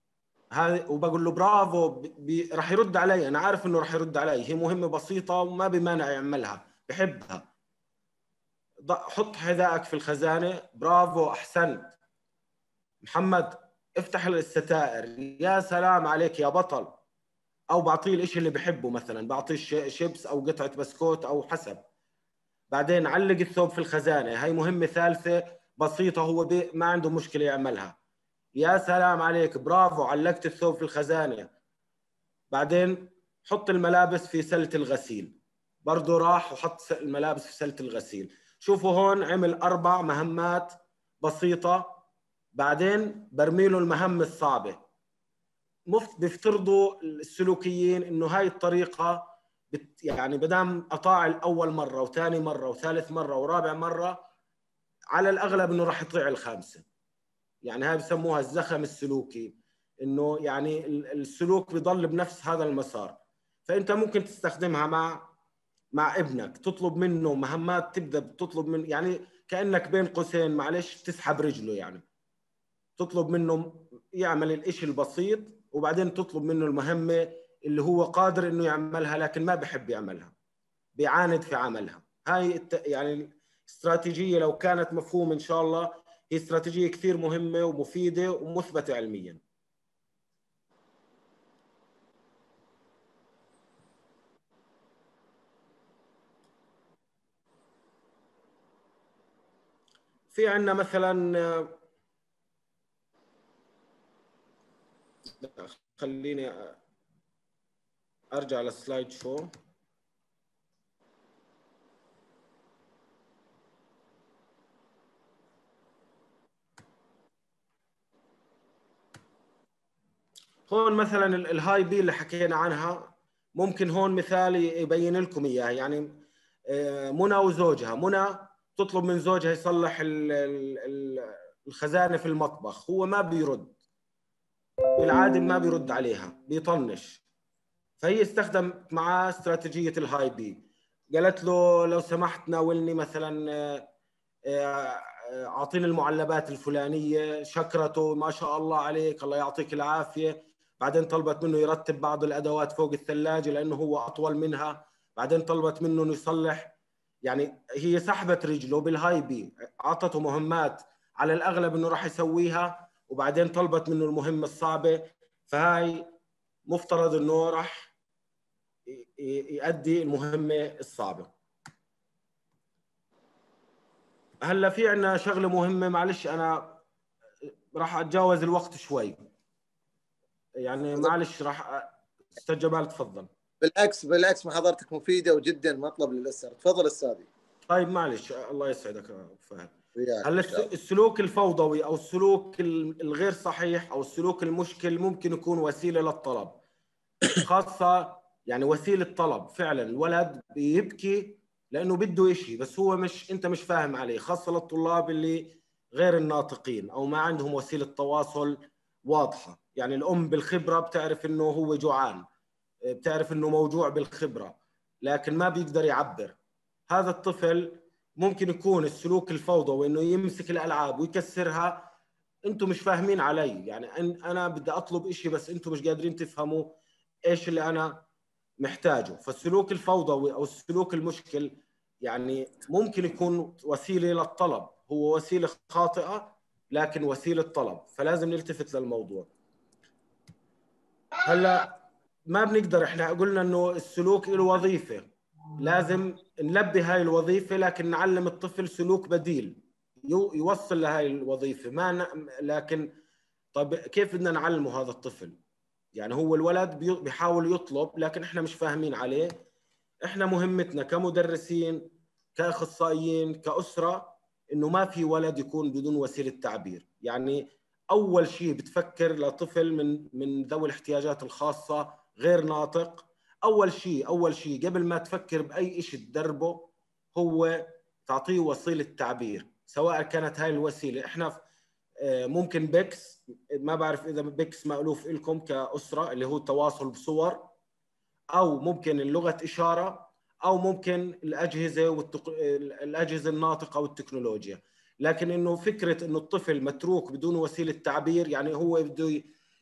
هذا وبقول له برافو، بي... راح يرد علي، انا عارف انه راح يرد علي، هي مهمه بسيطه وما بمانع يعملها، بحبها. حط حذائك في الخزانه، برافو احسنت محمد، افتح الستائر، يا سلام عليك يا بطل. او بعطيه الاشي اللي بحبه، مثلا بعطيه شيبس او قطعه بسكوت او حسب. بعدين علق الثوب في الخزانه، هاي مهمه ثالثه بسيطه، هو بي... ما عنده مشكله يعملها. يا سلام عليك، برافو، علقت الثوب في الخزانه. بعدين حط الملابس في سلة الغسيل، برضه راح وحط الملابس في سلة الغسيل. شوفوا هون عمل أربع مهمات بسيطة. بعدين برمي له المهام الصعبة. بيفترضوا السلوكيين إنه هاي الطريقة بت يعني بدام أطاع الأول مرة وثاني مرة وثالث مرة ورابع مرة، على الأغلب إنه راح يطيع الخامسة. يعني هاي بسموها الزخم السلوكي، إنه يعني السلوك بيضل بنفس هذا المسار. فانت ممكن تستخدمها مع مع ابنك، تطلب منه مهمات، تبدا بتطلب من يعني كانك بين قوسين معلش تسحب رجله، يعني تطلب منه يعمل الاشي البسيط، وبعدين تطلب منه المهمه اللي هو قادر انه يعملها لكن ما بحب يعملها، بيعاند في عملها. هاي يعني استراتيجيه لو كانت مفهوم ان شاء الله، هي استراتيجيه كثير مهمه ومفيده ومثبته علميا. في عندنا مثلا، خليني ارجع للسلايد شو. هون مثلا الهاي بي اللي حكينا عنها، ممكن هون مثال يبين لكم اياه. يعني منى وزوجها، منى تطلب من زوجها يصلح الخزانه في المطبخ، هو ما بيرد بالعاده، ما بيرد عليها، بيطنش. فهي استخدمت معاه استراتيجيه الهاي بي، قالت له لو سمحت ناولني مثلا، اعطيني المعلبات الفلانيه، شكرته ما شاء الله عليك الله يعطيك العافيه. بعدين طلبت منه يرتب بعض الادوات فوق الثلاجه لانه هو اطول منها. بعدين طلبت منه انه يصلح، يعني هي سحبت رجله بالهاي بي، اعطته مهمات على الاغلب انه راح يسويها، وبعدين طلبت منه المهمه الصعبه. فهاي مفترض انه راح يؤدي المهمه الصعبه. هلا في عندنا شغله مهمه، معلش انا راح اتجاوز الوقت شوي، يعني معلش راح استاذ جمال تفضل. بالعكس بالعكس محاضرتك مفيده وجدا مطلب للاسر. تفضل استاذي. طيب معلش، الله يسعدك يا فهد. هلا السلوك الفوضوي او السلوك الغير صحيح او السلوك المشكل ممكن يكون وسيله للطلب، خاصه يعني وسيله طلب فعلا. الولد بيبكي لانه بده شيء بس هو مش، انت مش فاهم عليه، خاصه للطلاب اللي غير الناطقين او ما عندهم وسيله تواصل واضحه. يعني الام بالخبره بتعرف انه هو جوعان، بتعرف انه موجوع بالخبره، لكن ما بيقدر يعبر. هذا الطفل ممكن يكون السلوك الفوضوي انه يمسك الالعاب ويكسرها، انتم مش فاهمين علي، يعني انا بدي اطلب شيء بس انتم مش قادرين تفهموا ايش اللي انا محتاجه. فالسلوك الفوضوي او السلوك المشكل يعني ممكن يكون وسيله للطلب، هو وسيله خاطئه لكن وسيله طلب، فلازم نلتفت للموضوع. هلا ما بنقدر، احنا قلنا انه السلوك له وظيفه، لازم نلبي هاي الوظيفه، لكن نعلم الطفل سلوك بديل يوصل لهاي الوظيفه. ما ن... لكن طيب كيف بدنا نعلمه هذا الطفل؟ يعني هو الولد بيحاول يطلب لكن احنا مش فاهمين عليه. احنا مهمتنا كمدرسين كاخصائيين كاسره انه ما في ولد يكون بدون وسيله تعبير. يعني اول شيء بتفكر لطفل من من ذوي الاحتياجات الخاصه غير ناطق، اول شيء اول شيء قبل ما تفكر باي شيء تدربه هو تعطيه وسيله تعبير، سواء كانت هاي الوسيله احنا ممكن بيكس، ما بعرف اذا بيكس مألوف لكم كاسره، اللي هو التواصل بصور، او ممكن اللغه اشاره، او ممكن الاجهزه والتق... الاجهزه الناطقه والتكنولوجيا. لكن انه فكره انه الطفل متروك بدون وسيله تعبير، يعني هو بده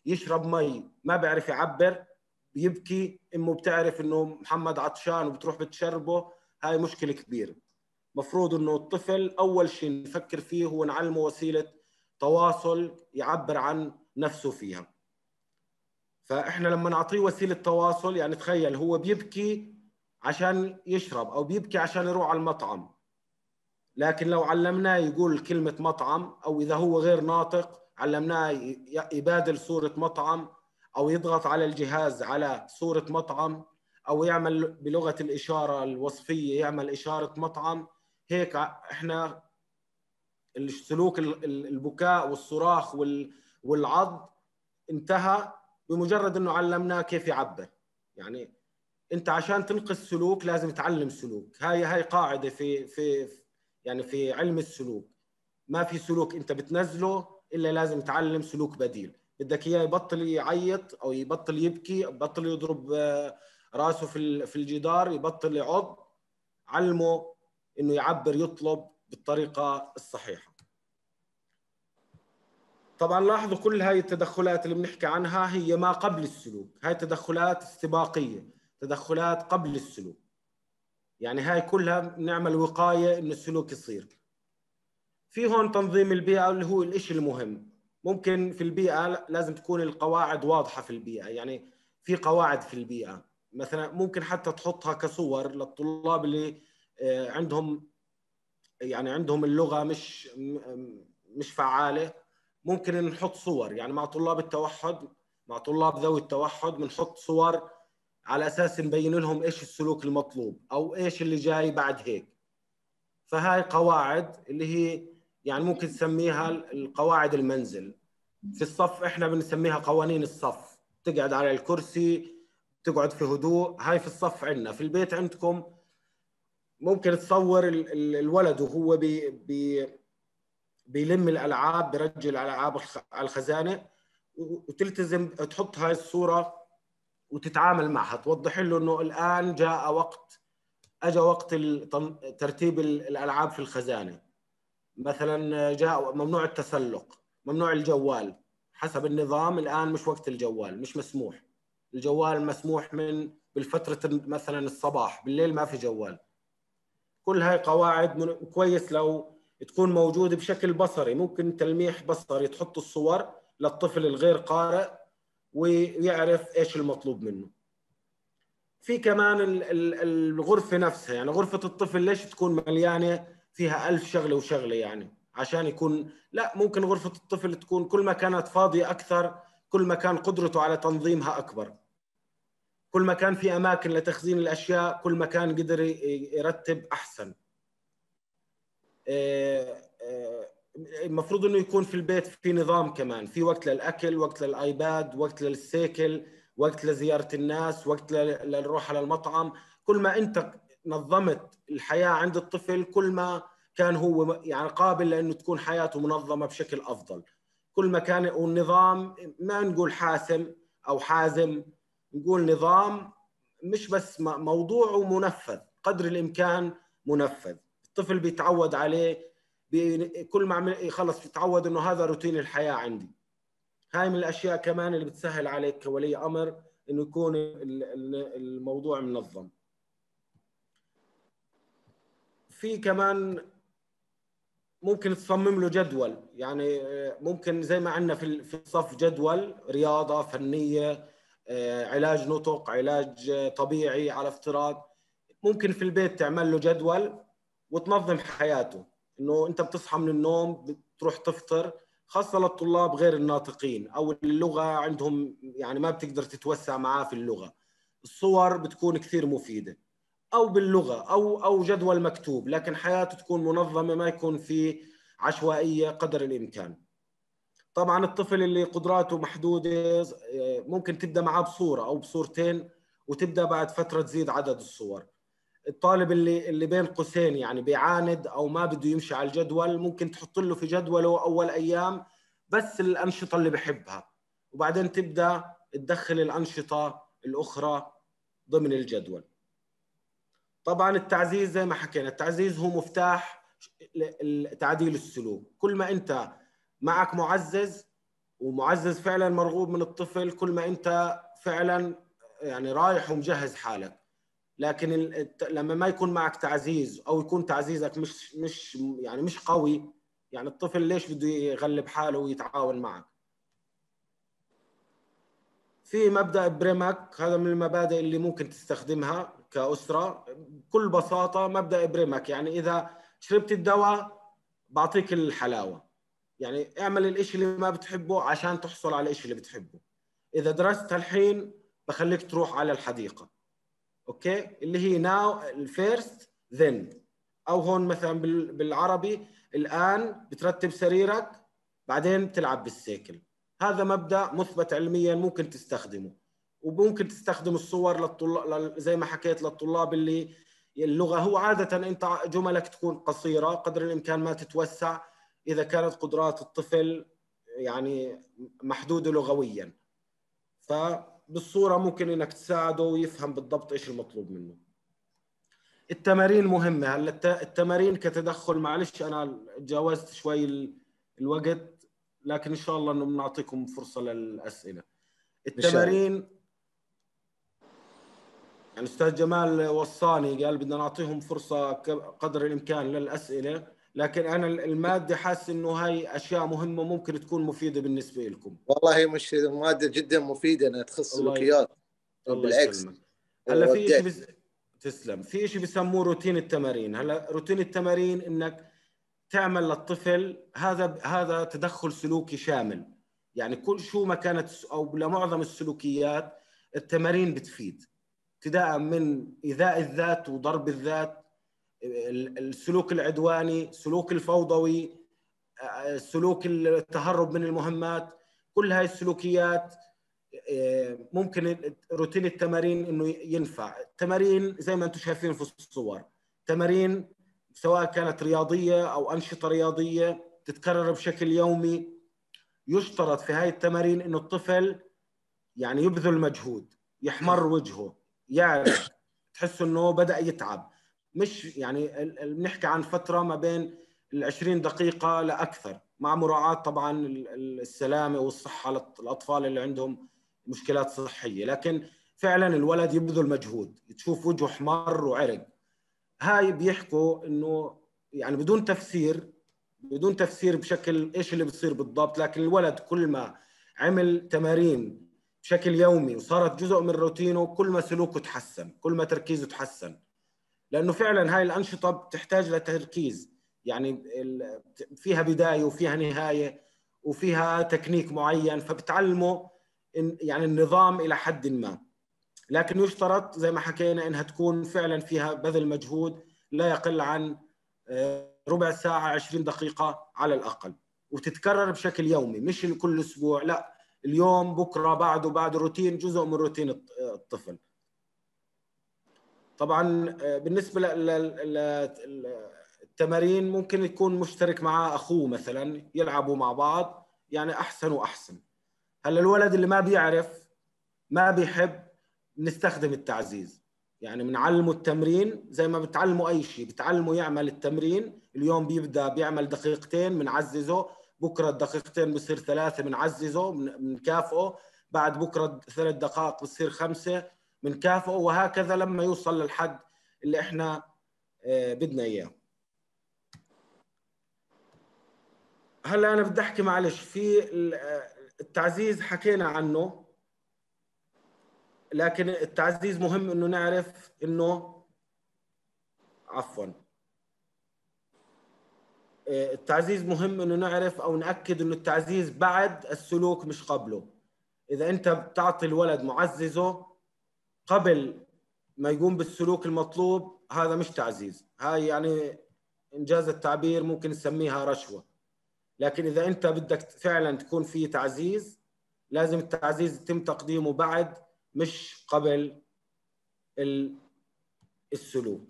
يشرب مي ما بيعرف يعبر، بيبكي، امه بتعرف انه محمد عطشان وبتروح بتشربه، هاي مشكله كبيره. مفروض انه الطفل اول شيء نفكر فيه هو نعلمه وسيله تواصل يعبر عن نفسه فيها. فاحنا لما نعطيه وسيله تواصل، يعني تخيل هو بيبكي عشان يشرب او بيبكي عشان يروح على المطعم، لكن لو علمناه يقول كلمه مطعم، او اذا هو غير ناطق علمناه يبادل صوره مطعم، او يضغط على الجهاز على صوره مطعم، او يعمل بلغه الاشاره الوصفيه يعمل اشاره مطعم، هيك احنا السلوك البكاء والصراخ والعض انتهى بمجرد انه علمناه كيف يعبر. يعني انت عشان تنقذ سلوك لازم تعلم سلوك. هاي هاي قاعده في في يعني في علم السلوك. ما في سلوك انت بتنزله الا لازم تعلم سلوك بديل. بدك اياه يبطل يعيط او يبطل يبكي، يبطل يضرب راسه في في الجدار، يبطل يعض، علمه انه يعبر، يطلب بالطريقه الصحيحه. طبعا لاحظوا كل هاي التدخلات اللي بنحكي عنها هي ما قبل السلوك، هاي تدخلات استباقيه، تدخلات قبل السلوك. يعني هاي كلها بنعمل وقايه انه السلوك يصير. في هون تنظيم البيئه اللي هو الشيء المهم. ممكن في البيئه لازم تكون القواعد واضحه في البيئه، يعني في قواعد في البيئه مثلا ممكن حتى تحطها كصور للطلاب اللي عندهم يعني عندهم اللغه مش مش فعاله. ممكن نحط صور، يعني مع طلاب التوحد، مع طلاب ذوي التوحد بنحط صور على اساس نبين لهم ايش السلوك المطلوب او ايش اللي جاي بعد هيك. فهاي قواعد اللي هي يعني ممكن تسميها القواعد المنزل. في الصف احنا بنسميها قوانين الصف، تقعد على الكرسي، تقعد في هدوء. هاي في الصف عندنا. في البيت عندكم ممكن تصور الولد وهو بي بي بيلم الالعاب، برجل الالعاب على الخزانه، وتلتزم تحط هاي الصوره وتتعامل معها، توضح له انه الان جاء وقت، اجى وقت ترتيب الالعاب في الخزانه. مثلا جاء ممنوع التسلق، ممنوع الجوال، حسب النظام الان مش وقت الجوال، مش مسموح. الجوال مسموح من بالفتره مثلا الصباح، بالليل ما في جوال. كل هاي قواعد كويس لو تكون موجوده بشكل بصري، ممكن تلميح بصري تحط الصور للطفل الغير قارئ ويعرف ايش المطلوب منه. في كمان الغرفه نفسها، يعني غرفه الطفل ليش تكون مليانه فيها ألف شغله وشغله؟ يعني عشان يكون، لا، ممكن غرفه الطفل تكون كل ما كانت فاضيه اكثر كل ما كان قدرته على تنظيمها اكبر. كل ما كان في اماكن لتخزين الاشياء كل ما كان قدر يرتب احسن. المفروض انه يكون في البيت في نظام كمان، في وقت للاكل، وقت للايباد، وقت للسيكل، وقت لزياره الناس، وقت للروح على المطعم. كل ما انت نظمت الحياه عند الطفل كل ما كان هو يعني قابل لانه تكون حياته منظمه بشكل افضل. كل ما كان النظام، ما نقول حاسم او حازم، نقول نظام مش بس موضوع ومنفذ، قدر الامكان منفذ. الطفل بيتعود عليه، كل ما يخلص يتعود انه هذا روتين الحياه عندي. هاي من الاشياء كمان اللي بتسهل عليك كولي امر انه يكون الموضوع منظم. في كمان ممكن تصمم له جدول، يعني ممكن زي ما عندنا في الصف جدول رياضه فنيه، علاج نطق، علاج طبيعي على افتراض، ممكن في البيت تعمل له جدول وتنظم حياته. انه انت بتصحى من النوم بتروح تفطر، خاصه للطلاب غير الناطقين او اللغه عندهم يعني ما بتقدر تتوسع معاه في اللغه. الصور بتكون كثير مفيده، او باللغه او او جدول مكتوب، لكن حياته تكون منظمه، ما يكون في عشوائيه قدر الامكان. طبعا الطفل اللي قدراته محدوده ممكن تبدا معاه بصوره او بصورتين وتبدا بعد فتره تزيد عدد الصور. الطالب اللي اللي بين قوسين يعني بيعاند او ما بده يمشي على الجدول، ممكن تحط له في جدوله اول ايام بس الانشطه اللي بحبها، وبعدين تبدا تدخل الانشطه الاخرى ضمن الجدول. طبعا التعزيز زي ما حكينا، التعزيز هو مفتاح تعديل السلوك. كل ما انت معك معزز ومعزز فعلا مرغوب من الطفل كل ما انت فعلا يعني رايح ومجهز حالك. لكن لما ما يكون معك تعزيز او يكون تعزيزك مش مش يعني مش قوي، يعني الطفل ليش بده يغلب حاله ويتعاون معك؟ في مبدأ بريمك، هذا من المبادئ اللي ممكن تستخدمها كأسرة بكل بساطة. مبدأ بريمك يعني إذا شربت الدواء بعطيك الحلاوة، يعني اعمل الإشي اللي ما بتحبه عشان تحصل على الإشي اللي بتحبه. إذا درست الحين بخليك تروح على الحديقة، أوكي، اللي هي ناو الفيرست ذن، أو هون مثلا بالعربي الآن بترتب سريرك بعدين بتلعب بالسيكل. هذا مبدأ مثبت علميا ممكن تستخدمه، وممكن تستخدم الصور للطلاب زي ما حكيت للطلاب اللي اللغة. هو عادة أنت جملك تكون قصيرة قدر الإمكان ما تتوسع إذا كانت قدرات الطفل يعني محدودة لغويا، فبالصورة ممكن إنك تساعده ويفهم بالضبط إيش المطلوب منه. التمارين مهمة. هلا التمارين كتدخل، معلش أنا تجاوزت شوي الوقت لكن إن شاء الله إنه بنعطيكم فرصة للأسئلة. التمارين يعني أستاذ جمال وصاني قال بدنا نعطيهم فرصة قدر الإمكان للأسئلة، لكن أنا المادة حاسس إنه هاي أشياء مهمة ممكن تكون مفيدة بالنسبة لكم. والله مش مادة جدا مفيدة، أنها تخص سلوكيات. الله يسلمك. هلا في شيء بس... تسلم. في شيء بيسموه روتين التمارين. هلا روتين التمارين إنك تعمل للطفل هذا هذا تدخل سلوكي شامل، يعني كل شو ما كانت أو لمعظم السلوكيات التمارين بتفيد، ابتداء من إيذاء الذات وضرب الذات، السلوك العدواني، سلوك الفوضوي، سلوك التهرب من المهمات. كل هاي السلوكيات ممكن روتين التمارين انه ينفع. التمارين زي ما انتم شايفين في الصور، تمارين سواء كانت رياضية او انشطة رياضية تتكرر بشكل يومي. يشترط في هاي التمارين انه الطفل يعني يبذل مجهود، يحمر وجهه، يعرق، تحس انه بدأ يتعب. مش يعني بنحكي عن فترة ما بين العشرين دقيقة لأكثر، مع مراعاة طبعا السلامة والصحة للأطفال اللي عندهم مشكلات صحية. لكن فعلا الولد يبذل مجهود، تشوف وجهه احمر وعرق. هاي بيحكوا انه يعني بدون تفسير بدون تفسير بشكل ايش اللي بتصير بالضبط، لكن الولد كل ما عمل تمارين بشكل يومي وصارت جزء من روتينه كل ما سلوكه تحسن، كل ما تركيزه تحسن. لانه فعلا هاي الانشطه بتحتاج لتركيز، يعني فيها بدايه وفيها نهايه وفيها تكنيك معين، فبتعلمه يعني النظام الى حد ما. لكن يشترط زي ما حكينا انها تكون فعلا فيها بذل مجهود لا يقل عن ربع ساعه عشرين دقيقه على الاقل، وتتكرر بشكل يومي، مش كل اسبوع، لا، اليوم بكره بعده بعد روتين، جزء من روتين الطفل. طبعا بالنسبه للتمارين ممكن يكون مشترك مع اخوه مثلا، يلعبوا مع بعض، يعني احسن واحسن. هلا الولد اللي ما بيعرف ما بيحب بنستخدم التعزيز، يعني بنعلمه التمرين زي ما بتعلمه اي شيء، بتعلمه يعمل التمرين. اليوم بيبدا بيعمل دقيقتين بنعززه، بكره الدقيقتين بصير ثلاثه بنعززه بنكافئه، بعد بكره ثلاث دقائق بصير خمسه بنكافئه، وهكذا لما يوصل للحد اللي احنا بدنا اياه. هلا انا بدي احكي معلش في التعزيز، حكينا عنه، لكن التعزيز مهم انه نعرف انه عفوا التعزيز مهم انه نعرف او ناكد انه التعزيز بعد السلوك مش قبله. اذا انت بتعطي الولد معززه قبل ما يقوم بالسلوك المطلوب هذا مش تعزيز، هاي يعني انجاز التعبير ممكن نسميها رشوه. لكن اذا انت بدك فعلا تكون في تعزيز لازم التعزيز يتم تقديمه بعد مش قبل السلوك.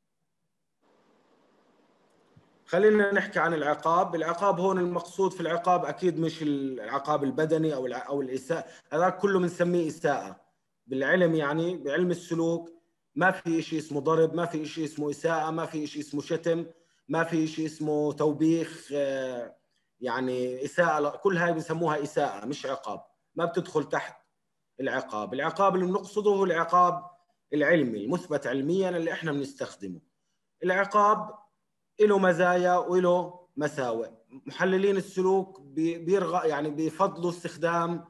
خلينا نحكي عن العقاب. العقاب هون المقصود في العقاب اكيد مش العقاب البدني او او الاساءه، هذا كله بنسميه اساءه بالعلم. يعني بعلم السلوك ما في شيء اسمه ضرب، ما في شيء اسمه اساءه، ما في شيء اسمه شتم، ما في شيء اسمه توبيخ يعني إساءة، كل هاي بيسموها إساءة مش عقاب، ما بتدخل تحت العقاب. العقاب اللي بنقصده هو العقاب العلمي المثبت علميا اللي احنا بنستخدمه. العقاب له مزايا وله مساوئ. محللين السلوك بيرغى يعني بيفضلوا استخدام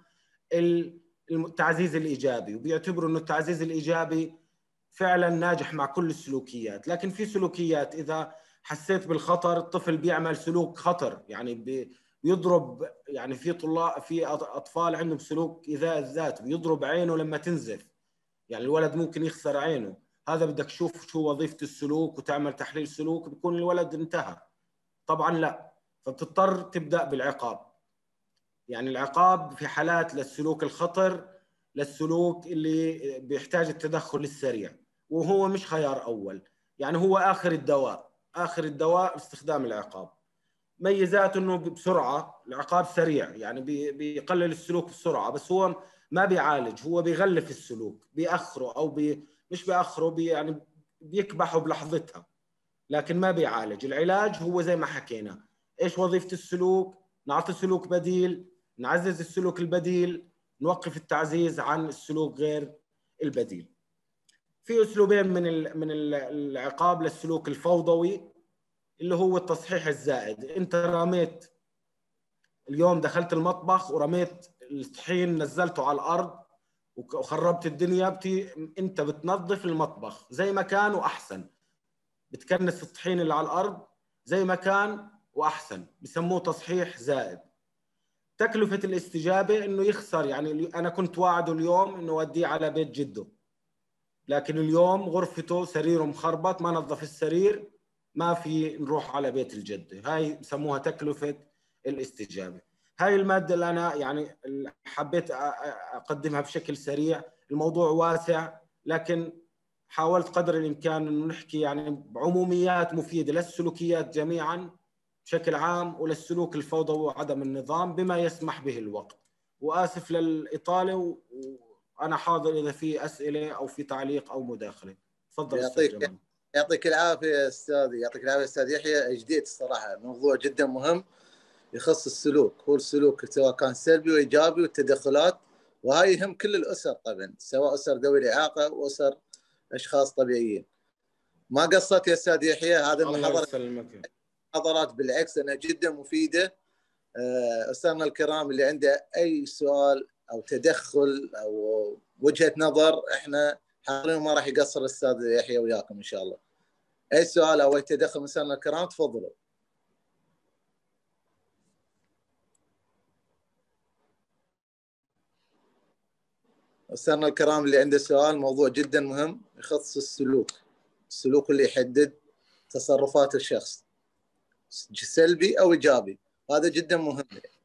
التعزيز الإيجابي، وبيعتبروا إنه التعزيز الإيجابي فعلا ناجح مع كل السلوكيات. لكن في سلوكيات إذا حسيت بالخطر الطفل بيعمل سلوك خطر، يعني بيضرب، يعني في طلاب في أطفال عندهم سلوك إيذاء الذات، بيضرب عينه لما تنزف، يعني الولد ممكن يخسر عينه. هذا بدك تشوف شو وظيفة السلوك وتعمل تحليل سلوك، بيكون الولد انتهى. طبعا لا، فبتضطر تبدأ بالعقاب. يعني العقاب في حالات للسلوك الخطر، للسلوك اللي بيحتاج التدخل السريع، وهو مش خيار أول، يعني هو آخر الدواء. آخر الدواء استخدام العقاب. ميزاته إنه بسرعة، العقاب سريع، يعني بيقلل السلوك بسرعة، بس هو ما بيعالج، هو بيغلف السلوك، بيأخره أو بي مش بيأخره بي يعني بيكبحه بلحظتها، لكن ما بيعالج. العلاج هو زي ما حكينا، إيش وظيفة السلوك؟ نعطي سلوك بديل، نعزز السلوك البديل، نوقف التعزيز عن السلوك غير البديل. في أسلوبين من من العقاب للسلوك الفوضوي، اللي هو التصحيح الزائد. أنت رميت اليوم، دخلت المطبخ ورميت الطحين، نزلته على الأرض وخربت الدنيا، بتي أنت بتنظف المطبخ زي ما كان وأحسن، بتكنس الطحين اللي على الأرض زي ما كان وأحسن، بسموه تصحيح زائد. تكلفة الاستجابة إنه يخسر، يعني أنا كنت واعده اليوم إنه أوديه على بيت جده، لكن اليوم غرفته سريره مخربط، ما نظف السرير، ما في نروح على بيت الجدة. هاي بسموها تكلفة الاستجابة. هاي المادة اللي أنا يعني حبيت أقدمها بشكل سريع. الموضوع واسع، لكن حاولت قدر الإمكان إنه نحكي يعني بعموميات مفيدة للسلوكيات جميعا بشكل عام، وللسلوك الفوضوي وعدم النظام بما يسمح به الوقت. وآسف للإطالة، وأنا حاضر إذا في أسئلة أو في تعليق أو مداخلة. تفضل أستاذ جمال. يعطيك العافية أستاذ، يعطيك العافية أستاذ يحيى. جديد الصراحة، موضوع جدا مهم يخص السلوك، هو السلوك سواء كان سلبي وإيجابي والتدخلات، وهاي يهم كل الأسر طبعا، سواء أسر ذوي الإعاقة وأسر أشخاص طبيعيين. ما قصرت يا أستاذ يحيى، هذا المحاضرة محاضرات بالعكس أنها جدا مفيدة. أستاذنا الكرام اللي عنده أي سؤال أو تدخل أو وجهة نظر، إحنا حاضرين وما راح يقصر الأستاذ يحيى وياكم إن شاء الله. أي سؤال أو أي تدخل من أستاذنا الكرام تفضلوا. أستاذنا الكرام اللي عنده سؤال، موضوع جدا مهم يخص السلوك، السلوك اللي يحدد تصرفات الشخص سلبي أو إيجابي، هذا جدا مهم.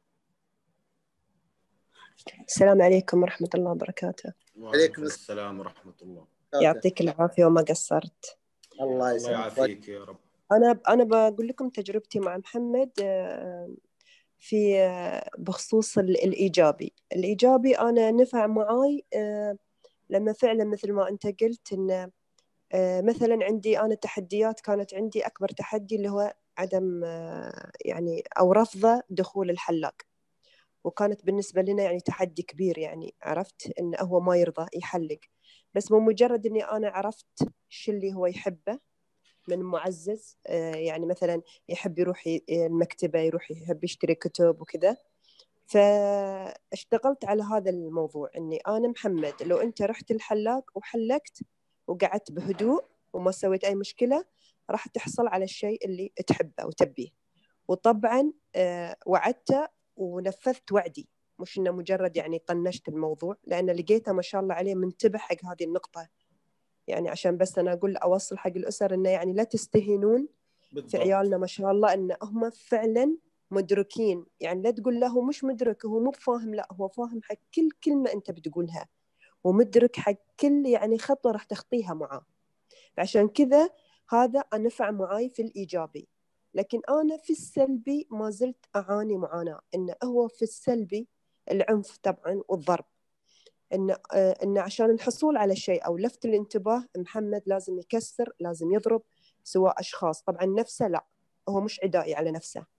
السلام عليكم ورحمة الله وبركاته. وعليكم السلام ورحمة الله. يعطيك العافية وما قصرت. الله الله يعافيك يا رب. أنا أنا بقول لكم تجربتي مع محمد في بخصوص الإيجابي. الإيجابي أنا نفع معاي لما فعلا مثل ما أنت قلت إن مثلا عندي أنا تحديات، كانت عندي أكبر تحدي اللي هو عدم يعني أو رفض دخول الحلاق، وكانت بالنسبة لنا يعني تحدي كبير. يعني عرفت إنه هو ما يرضى يحلق، بس بمجرد إني أنا عرفت شو اللي هو يحبه من معزز، يعني مثلا يحب يروح المكتبة، يروح يحب يشتري كتب وكذا، فاشتغلت على هذا الموضوع إني أنا محمد لو أنت رحت الحلاق وحلقت وقعدت بهدوء وما سويت أي مشكلة، راح تحصل على الشيء اللي تحبه وتبيه. وطبعا وعدته ونفذت وعدي، مش إنه مجرد يعني طنشت الموضوع، لأن لقيته ما شاء الله عليه منتبه حق هذه النقطة. يعني عشان بس أنا أقول أوصل حق الأسر إنه يعني لا تستهينون في عيالنا، ما شاء الله إن هم فعلا مدركين. يعني لا تقول له مش مدرك، هو مو فاهم، لا هو فاهم حق كل كلمة أنت بتقولها، ومدرك حق كل يعني خطوة راح تخطيها معاه. فعشان كذا هذا نفع معاي في الإيجابي. لكن أنا في السلبي ما زلت أعاني معاناة. إنه هو في السلبي العنف طبعا والضرب، إن إن عشان الحصول على شيء أو لفت الانتباه محمد لازم يكسر، لازم يضرب، سواء أشخاص طبعا نفسه لا، هو مش عدائي على نفسه،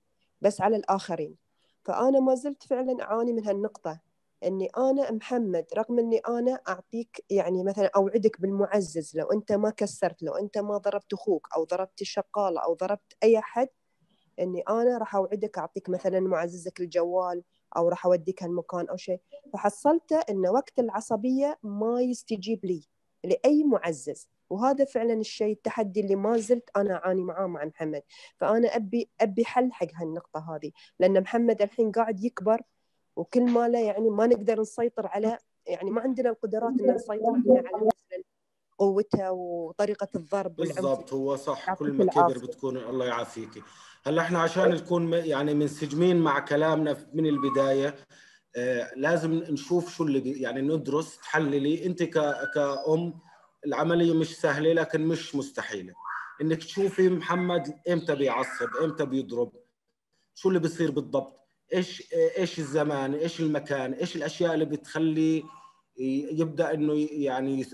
بس على الآخرين. فأنا ما زلت فعلا أعاني من هالنقطة، أني أنا محمد رغم أني أنا أعطيك يعني مثلا أوعدك بالمعزز لو أنت ما كسرت، لو أنت ما ضربت أخوك أو ضربت الشقالة أو ضربت أي أحد، أني أنا راح أوعدك أعطيك مثلا معززك الجوال أو راح أوديك هالمكان أو شيء. فحصلت أن وقت العصبية ما يستجيب لي لأي معزز، وهذا فعلا الشيء التحدي اللي ما زلت أنا أعاني معاه مع محمد. فأنا أبي أبي حل حق هالنقطة هذه، لأن محمد الحين قاعد يكبر وكل ما له يعني ما نقدر نسيطر على، يعني ما عندنا القدرات إن نسيطر على على مثلا قوته وطريقة الضرب والعنف. بالضبط، هو صح، كل يعطيك ما كبر العافية. بتكون الله يعافيك. هلا احنا عشان نكون م- يعني منسجمين مع كلامنا من البداية، آه لازم نشوف شو اللي بي يعني ندرس تحللي. انت ك كأم العملية مش سهلة لكن مش مستحيلة، انك تشوفي محمد امتى بيعصب، امتى بيضرب، شو اللي بيصير بالضبط، ايش ايش الزمان، ايش المكان، ايش الاشياء اللي بتخلي يبدا انه يعني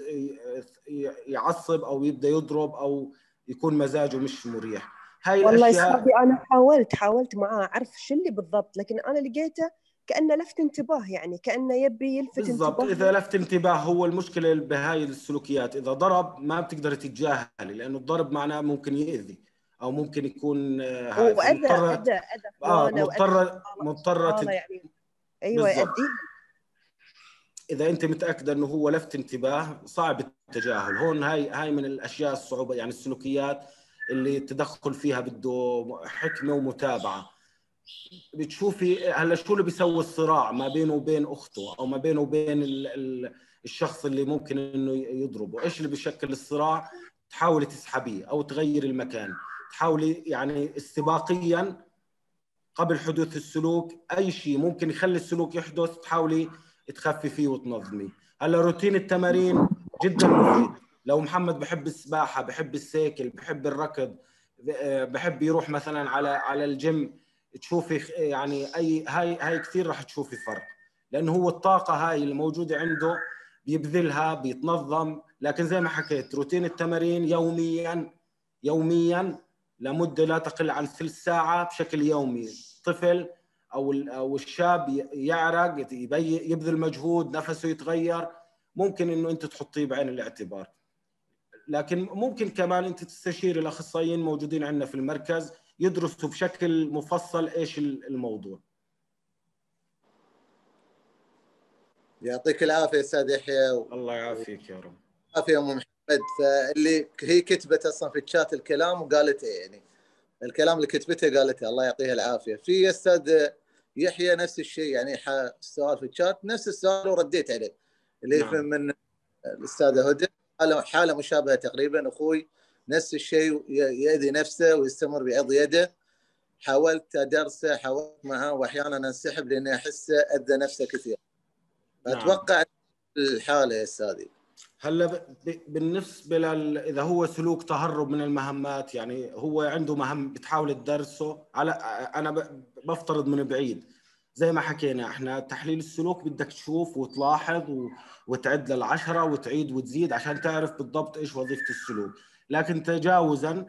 يعصب او يبدا يضرب او يكون مزاجه مش مريح. هاي والله يا الاشياء صاحبي أنا حاولت حاولت معاه أعرف شو اللي بالضبط، لكن أنا لقيته كأنه لفت انتباه، يعني كأنه يبي يلفت بالضبط. انتباه. اذا لفت انتباه، هو المشكله بهاي السلوكيات، اذا ضرب ما بتقدر تتجاهلي، لانه الضرب معناه ممكن يأذي او ممكن يكون آه، هاي وأذى فمضطره. أذى أذى اه إخوانه وأذى مضطره مضطره شغالة تت... يعني. أيوة بالضبط. يأذيهم. اذا انت متاكده انه هو لفت انتباه صعب التجاهل. هون هاي هاي من الاشياء الصعوبه، يعني السلوكيات اللي التدخل فيها بده حكمه ومتابعه. بتشوفي هلا شو اللي بيسوي الصراع ما بينه وبين اخته او ما بينه وبين ال ال الشخص اللي ممكن انه يضربه، ايش اللي بيشكل الصراع؟ تحاولي تسحبيه او تغيري المكان، تحاولي يعني استباقيا قبل حدوث السلوك، اي شيء ممكن يخلي السلوك يحدث تحاولي تخففيه وتنظميه. هلا روتين التمارين جدا مفيد. لو محمد بحب السباحه، بحب السيكل، بحب الركض، بحب يروح مثلا على على الجيم، تشوفي يعني اي هاي هاي كثير راح تشوفي فرق، لانه هو الطاقه هاي اللي موجوده عنده بيبذلها، بيتنظم. لكن زي ما حكيت روتين التمارين يوميا يوميا لمده لا تقل عن ثلث ساعه بشكل يومي. طفل او او الشاب يعرق، يبذل مجهود، نفسه يتغير، ممكن انه انت تحطيه بعين الاعتبار. لكن ممكن كمان انت تستشير الاخصائيين موجودين عندنا في المركز يدرسوا بشكل مفصل ايش الموضوع. يعطيك العافيه استاذ يحيى. الله يعافيك يا رب. عافيه ام محمد. فاللي هي كتبت اصلا في الشات الكلام وقالته، يعني الكلام اللي كتبته قالته، الله يعطيها العافيه. في استاذ يحيى نفس الشيء، يعني السؤال في الشات نفس السؤال ورديت عليه، اللي نعم. من الاستاذه هدى، حاله مشابهه تقريبا. اخوي نفس الشيء، يأذي نفسه ويستمر بأذى يده. حاولت ادرسه، حاولت معاه، واحيانا انسحب لاني احسه اذى نفسه كثير. نعم. فاتوقع الحاله يا استاذي. هلا بالنسبه لل اذا هو سلوك تهرب من المهمات، يعني هو عنده مهام بتحاول تدرسه على، انا بفترض من بعيد زي ما حكينا احنا تحليل السلوك بدك تشوف وتلاحظ و... وتعد للعشرة وتعيد وتزيد عشان تعرف بالضبط ايش وظيفة السلوك. لكن تجاوزا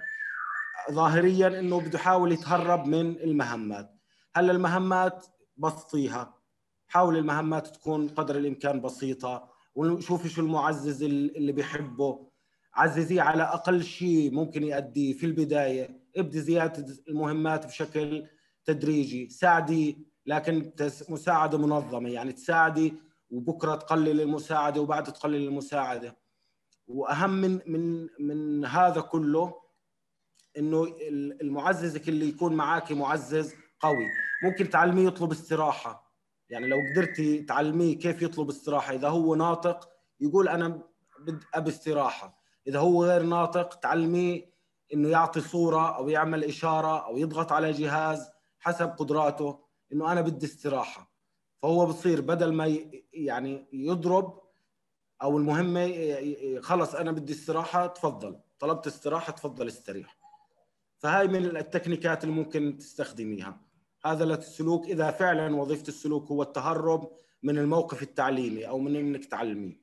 ظاهريا انه بده يحاول يتهرب من المهمات. هلا المهمات بسطيها، حاول المهمات تكون قدر الامكان بسيطة، وشوفي شو المعزز اللي بيحبه، عززيه على اقل شيء ممكن يؤديه في البداية. ابدي زيادة المهمات بشكل تدريجي، ساعدي لكن مساعدة منظمة، يعني تساعدي وبكرة تقلل المساعدة وبعد تقلل المساعدة. وأهم من من من هذا كله إنه المعززك اللي يكون معاك معزز قوي. ممكن تعلميه يطلب استراحة، يعني لو قدرتي تعلميه كيف يطلب استراحة، إذا هو ناطق يقول أنا بدي أبي استراحة، إذا هو غير ناطق تعلميه إنه يعطي صورة أو يعمل إشارة أو يضغط على جهاز حسب قدراته إنه أنا بدي استراحة. فهو بصير بدل ما يعني يضرب أو المهمة خلص أنا بدي استراحة، تفضل طلبت استراحة تفضل استريح. فهاي من التكنيكات اللي ممكن تستخدميها. هذا للسلوك إذا فعلا وظيفة السلوك هو التهرب من الموقف التعليمي أو من إنك تعلميه.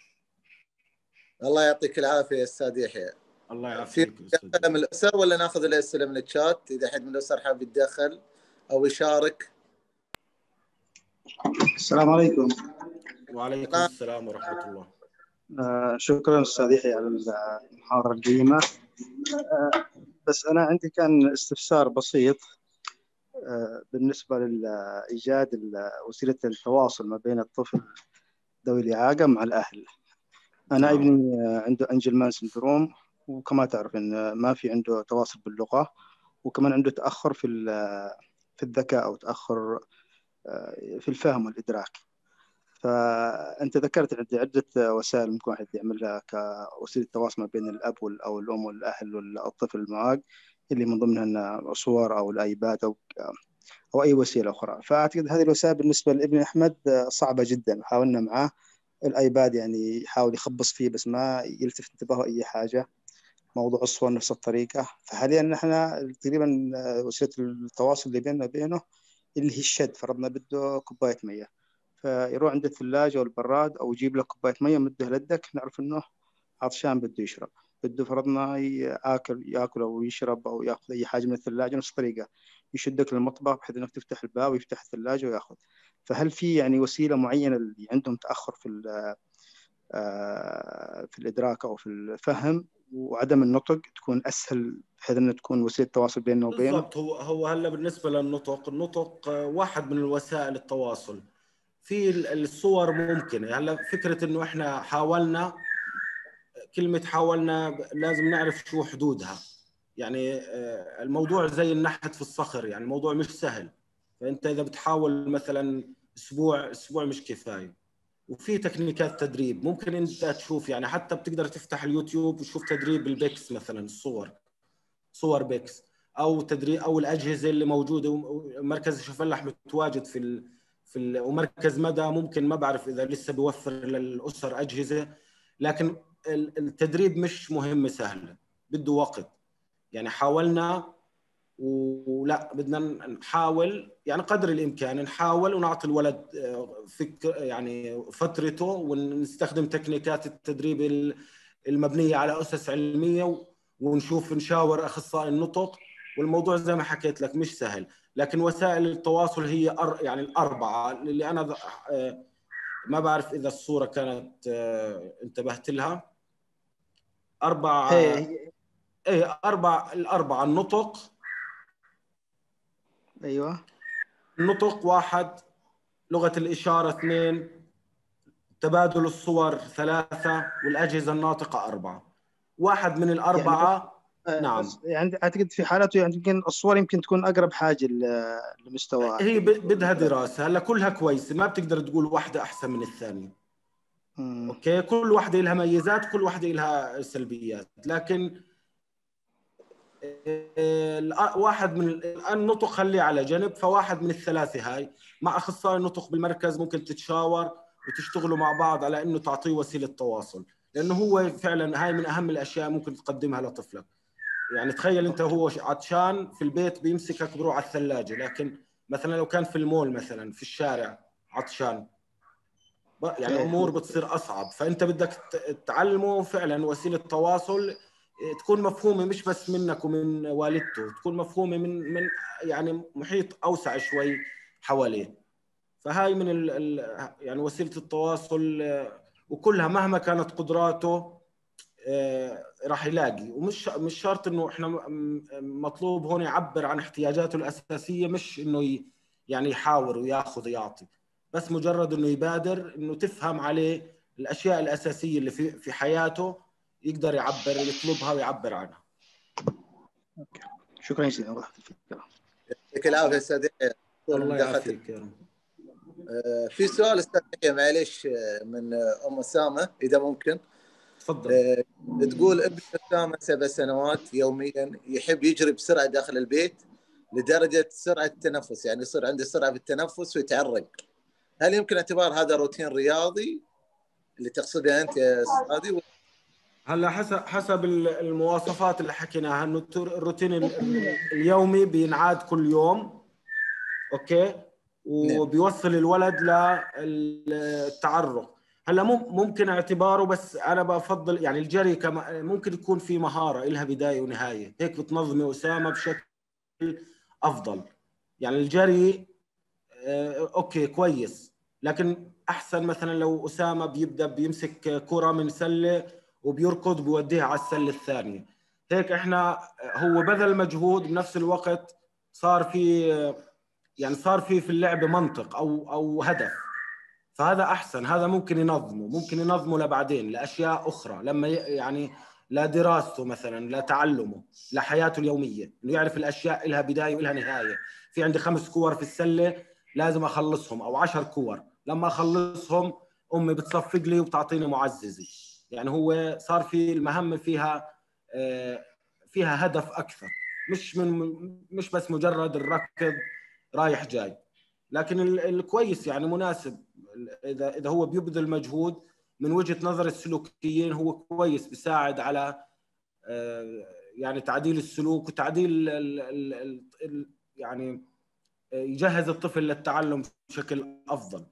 الله يعطيك العافية يا أستاذ يحيى. الله في يعافيك أستاذ. من الأسر ولا ناخذ الأسئلة من الشات؟ إذا حد من الأسر حاب يتدخل او يشارك. السلام عليكم. وعليكم السلام ورحمة الله. آه شكرا أستاذ يحيى على المحاضرة القيمة. آه بس أنا عندي كان استفسار بسيط آه بالنسبة لإيجاد وسيلة التواصل ما بين الطفل ذوي الإعاقة مع الأهل. أنا نعم. ابني عنده أنجلمان سندروم، وكما تعرف إن ما في عنده تواصل باللغة، وكمان عنده تأخر في في الذكاء أو تأخر في الفهم والإدراك. فأنت ذكرت عندي عدة وسائل ممكن واحد يعملها كوسيلة تواصل ما بين الأب أو الأم والأهل والطفل المعاق، اللي من ضمنها الصور أو الآيباد أو أو أي وسيلة أخرى. فأعتقد هذه الوسائل بالنسبة لابن أحمد صعبة جدا. حاولنا معاه الآيباد يعني يحاول يخبص فيه بس ما يلتفت انتباهه أي حاجة. موضوع الصور نفس الطريقة. فحاليا نحن تقريبا وسيلة التواصل اللي بيننا وبينه اللي هي الشد. فرضنا بده كوباية مياه، فيروح عند الثلاجة أو البراد أو يجيب لك كوباية مياه مده لدك، نعرف إنه عطشان بده يشرب. بده فرضنا ياكل ياكل أو يشرب أو ياخذ أي حاجة من الثلاجة، نفس الطريقة يشدك للمطبخ بحيث إنك تفتح الباب ويفتح الثلاجة وياخذ. فهل في يعني وسيلة معينة اللي عندهم تأخر في في الإدراك أو في الفهم وعدم النطق تكون أسهل بحيث أن تكون وسيلة تواصل بيننا وبينه؟ بالضبط. هو هو هلا بالنسبة للنطق، النطق واحد من الوسائل التواصل. في الصور ممكنة. هلا فكرة إنه إحنا حاولنا، كلمة حاولنا لازم نعرف شو حدودها. يعني الموضوع زي النحت في الصخر، يعني الموضوع مش سهل. فأنت إذا بتحاول مثلا أسبوع أسبوع مش كفاية. وفي تكنيكات تدريب ممكن أنت تشوف، يعني حتى بتقدر تفتح اليوتيوب وتشوف تدريب البيكس مثلا، الصور صور بيكس، أو تدريب أو الأجهزة اللي موجودة. مركز شفلح متواجد في ال في ال ومركز مدى ممكن، ما بعرف إذا لسه بيوفر للأسر أجهزة. لكن التدريب مش مهمة سهلة، بده وقت. يعني حاولنا ولا بدنا نحاول يعني قدر الإمكان نحاول ونعطي الولد فكر يعني فترته، ونستخدم تكنيكات التدريب المبنية على أسس علمية، ونشوف نشاور أخصائي النطق. والموضوع زي ما حكيت لك مش سهل. لكن وسائل التواصل هي أر يعني الأربعة اللي أنا ما بعرف إذا الصورة كانت انتبهت لها. أربعة إيه أربع الأربعة النطق. أيوة. النطق واحد، لغة الإشارة اثنين، تبادل الصور ثلاثة، والأجهزة الناطقة أربعة. واحد من الأربعة يعني نعم. يعني أعتقد في حالته يعني يمكن الصور يمكن تكون أقرب حاجة لمستوى. هي بدها دراسة. هلا كلها كويسة، ما بتقدر تقول واحدة أحسن من الثانية. مم. أوكي، كل واحدة لها ميزات، كل واحدة لها سلبيات. لكن واحد من النطق خليه على جنب. فواحد من الثلاثة هاي مع أخصائي النطق بالمركز ممكن تتشاور وتشتغلوا مع بعض على إنه تعطيه وسيلة تواصل، لأنه هو فعلا هاي من أهم الأشياء ممكن تقدمها لطفلك. يعني تخيل أنت هو عطشان في البيت بيمسكك بروح على الثلاجة، لكن مثلا لو كان في المول مثلا في الشارع عطشان، يعني أمور بتصير أصعب. فأنت بدك تعلمه فعلا وسيلة تواصل تكون مفهومة مش بس منك ومن والدته، تكون مفهومة من من يعني محيط أوسع شوي حواليه. فهاي من ال ال يعني وسيلة التواصل، وكلها مهما كانت قدراته راح يلاقي. ومش مش شرط إنه إحنا مطلوب هون يعبر عن احتياجاته الأساسية، مش إنه يعني يحاور وياخذ ويعطي، بس مجرد إنه يبادر إنه تفهم عليه الأشياء الأساسية اللي في في حياته، يقدر يعبر يطلبها ويعبر عنها. أوكي. شكرا جزيلا. وضحت الفكرة. يعطيك العافية أستاذ يحيى. الله يعافيك يا رب. في سؤال أستاذ يحيى معليش من أم أسامة إذا ممكن. تفضل. تقول ابن أسامة سبع سنوات يوميا يحب يجري بسرعة داخل البيت لدرجة سرعة التنفس، يعني يصير عنده سرعة في التنفس ويتعرق. هل يمكن اعتبار هذا روتين رياضي اللي تقصدها أنت يا أستاذي؟ هلا حسب حسب المواصفات اللي حكيناها، انه الروتين اليومي بينعاد كل يوم. اوكي. وبيوصل الولد للتعرق. هلا ممكن اعتباره، بس انا بفضل يعني الجري كما ممكن يكون في مهاره لها بدايه ونهايه، هيك بتنظمي اسامه بشكل افضل. يعني الجري اوكي كويس، لكن احسن مثلا لو اسامه بيبدا بيمسك كره من سله وبيركض بيوديها على السله الثانيه. هيك احنا هو بذل مجهود، بنفس الوقت صار في يعني صار في في اللعبه منطق او او هدف، فهذا احسن. هذا ممكن ينظمه ممكن ينظمه لبعدين لاشياء اخرى، لما يعني لدراسته مثلا، لتعلمه، لحياته اليوميه، انه يعرف الاشياء لها بدايه ولها نهايه. في عندي خمس كور في السله لازم اخلصهم، او عشر كور، لما اخلصهم امي بتصفق لي وبتعطيني معززه. يعني هو صار في المهمه فيها فيها هدف اكثر، مش من مش بس مجرد الركض رايح جاي. لكن الكويس يعني مناسب، اذا اذا هو بيبذل مجهود من وجهه نظر السلوكيين هو كويس، بيساعد على يعني تعديل السلوك وتعديل ال ال ال ال يعني يجهز الطفل للتعلم بشكل افضل.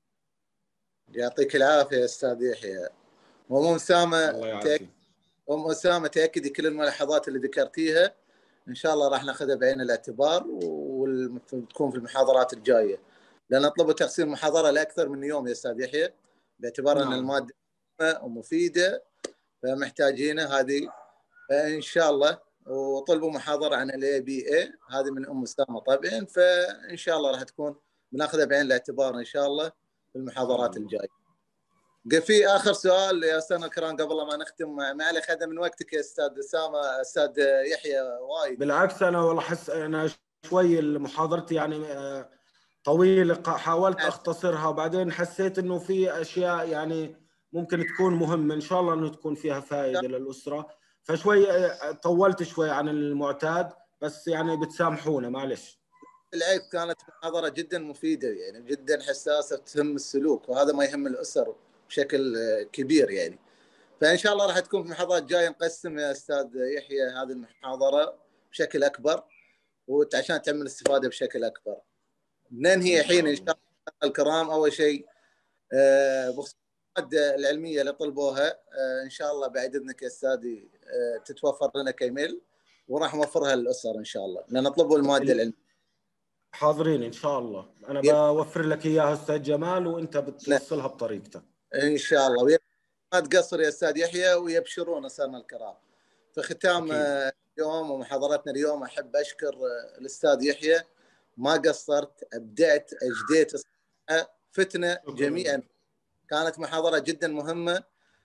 يعطيك العافيه استاذ يحيى. ام اسامه، الله يعافيك. ام اسامه تاكدي كل الملاحظات اللي ذكرتيها ان شاء الله راح ناخذها بعين الاعتبار وتكون في المحاضرات الجايه، لان نطلب تقسيم محاضره لاكثر من يوم يا استاذ يحيى، باعتبار ان الماده ومفيده فمحتاجينها هذه ان شاء الله. وطلبوا محاضره عن الاي بي اي هذه من ام اسامه طبعا، فان شاء الله راح تكون بناخذها بعين الاعتبار ان شاء الله في المحاضرات الجايه. في اخر سؤال يا استاذ الكرام قبل ما نختم، ما علي خذ من وقتك يا استاذ اسامه استاذ يحيى وايد. بالعكس انا والله احس انا شوي محاضرتي يعني طويله، حاولت اختصرها وبعدين حسيت انه في اشياء يعني ممكن تكون مهمه، ان شاء الله انه تكون فيها فائده للاسره، فشوي طولت شوي عن المعتاد، بس يعني بتسامحونا معلش. بالعكس كانت محاضره جدا مفيده، يعني جدا حساسه تهم السلوك، وهذا ما يهم الاسر بشكل كبير يعني. فان شاء الله راح تكون في محاضرات جايه نقسم يا استاذ يحيى هذه المحاضره بشكل اكبر وعشان تعمل استفاده بشكل اكبر. ننهي الحين ان شاء الله الكرام. اول شيء بخصوص الماده العلميه اللي طلبوها ان شاء الله بعد اذنك يا استاذي تتوفر لنا كايميل وراح نوفرها للاسر ان شاء الله، لان نطلبوا الماده العلميه. حاضرين ان شاء الله، انا بوفر لك اياها استاذ جمال وانت بتوصلها بطريقتك ان شاء الله. ما تقصر يا استاذ يحيى، ويبشرون اسرنا الكرام. في ختام أكيد. اليوم ومحاضرتنا اليوم احب اشكر الاستاذ يحيى، ما قصرت، ابدعت، اجديت الصراحه، فتنا جميعا. كانت محاضره جدا مهمه،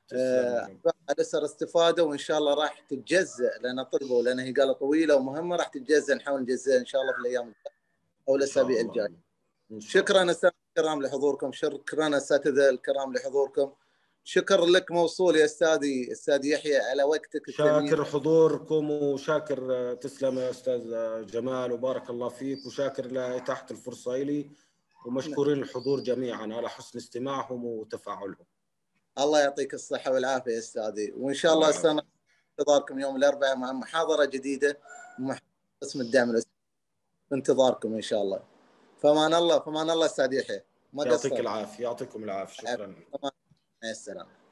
الاسر استفاده وان شاء الله راح تتجزا، لان طلبوا لان هي قاله طويله ومهمه، راح تتجزا، نحاول نجزاها ان شاء الله في الايام الجايه او الاسابيع الجايه. شكرا اساتذه الكرام لحضوركم، شكرا اساتذه الكرام لحضوركم، شكر لك موصول يا استاذي استاذ يحيى على وقتك الثمين. شاكر حضوركم وشاكر، تسلم يا استاذ جمال وبارك الله فيك، وشاكر لاتاحه الفرصه لي، ومشكورين الحضور جميعا على حسن استماعهم وتفاعلهم. الله يعطيك الصحه والعافيه يا استاذي، وان شاء الله السنه انتظاركم يوم الاربعاء مع محاضره جديده قسم الدعم الاسري، انتظاركم ان شاء الله. فمان الله فمان الله استاذ يحيى. يعطيك العافيه. يعطيكم العافيه. شكرا. مع السلامه.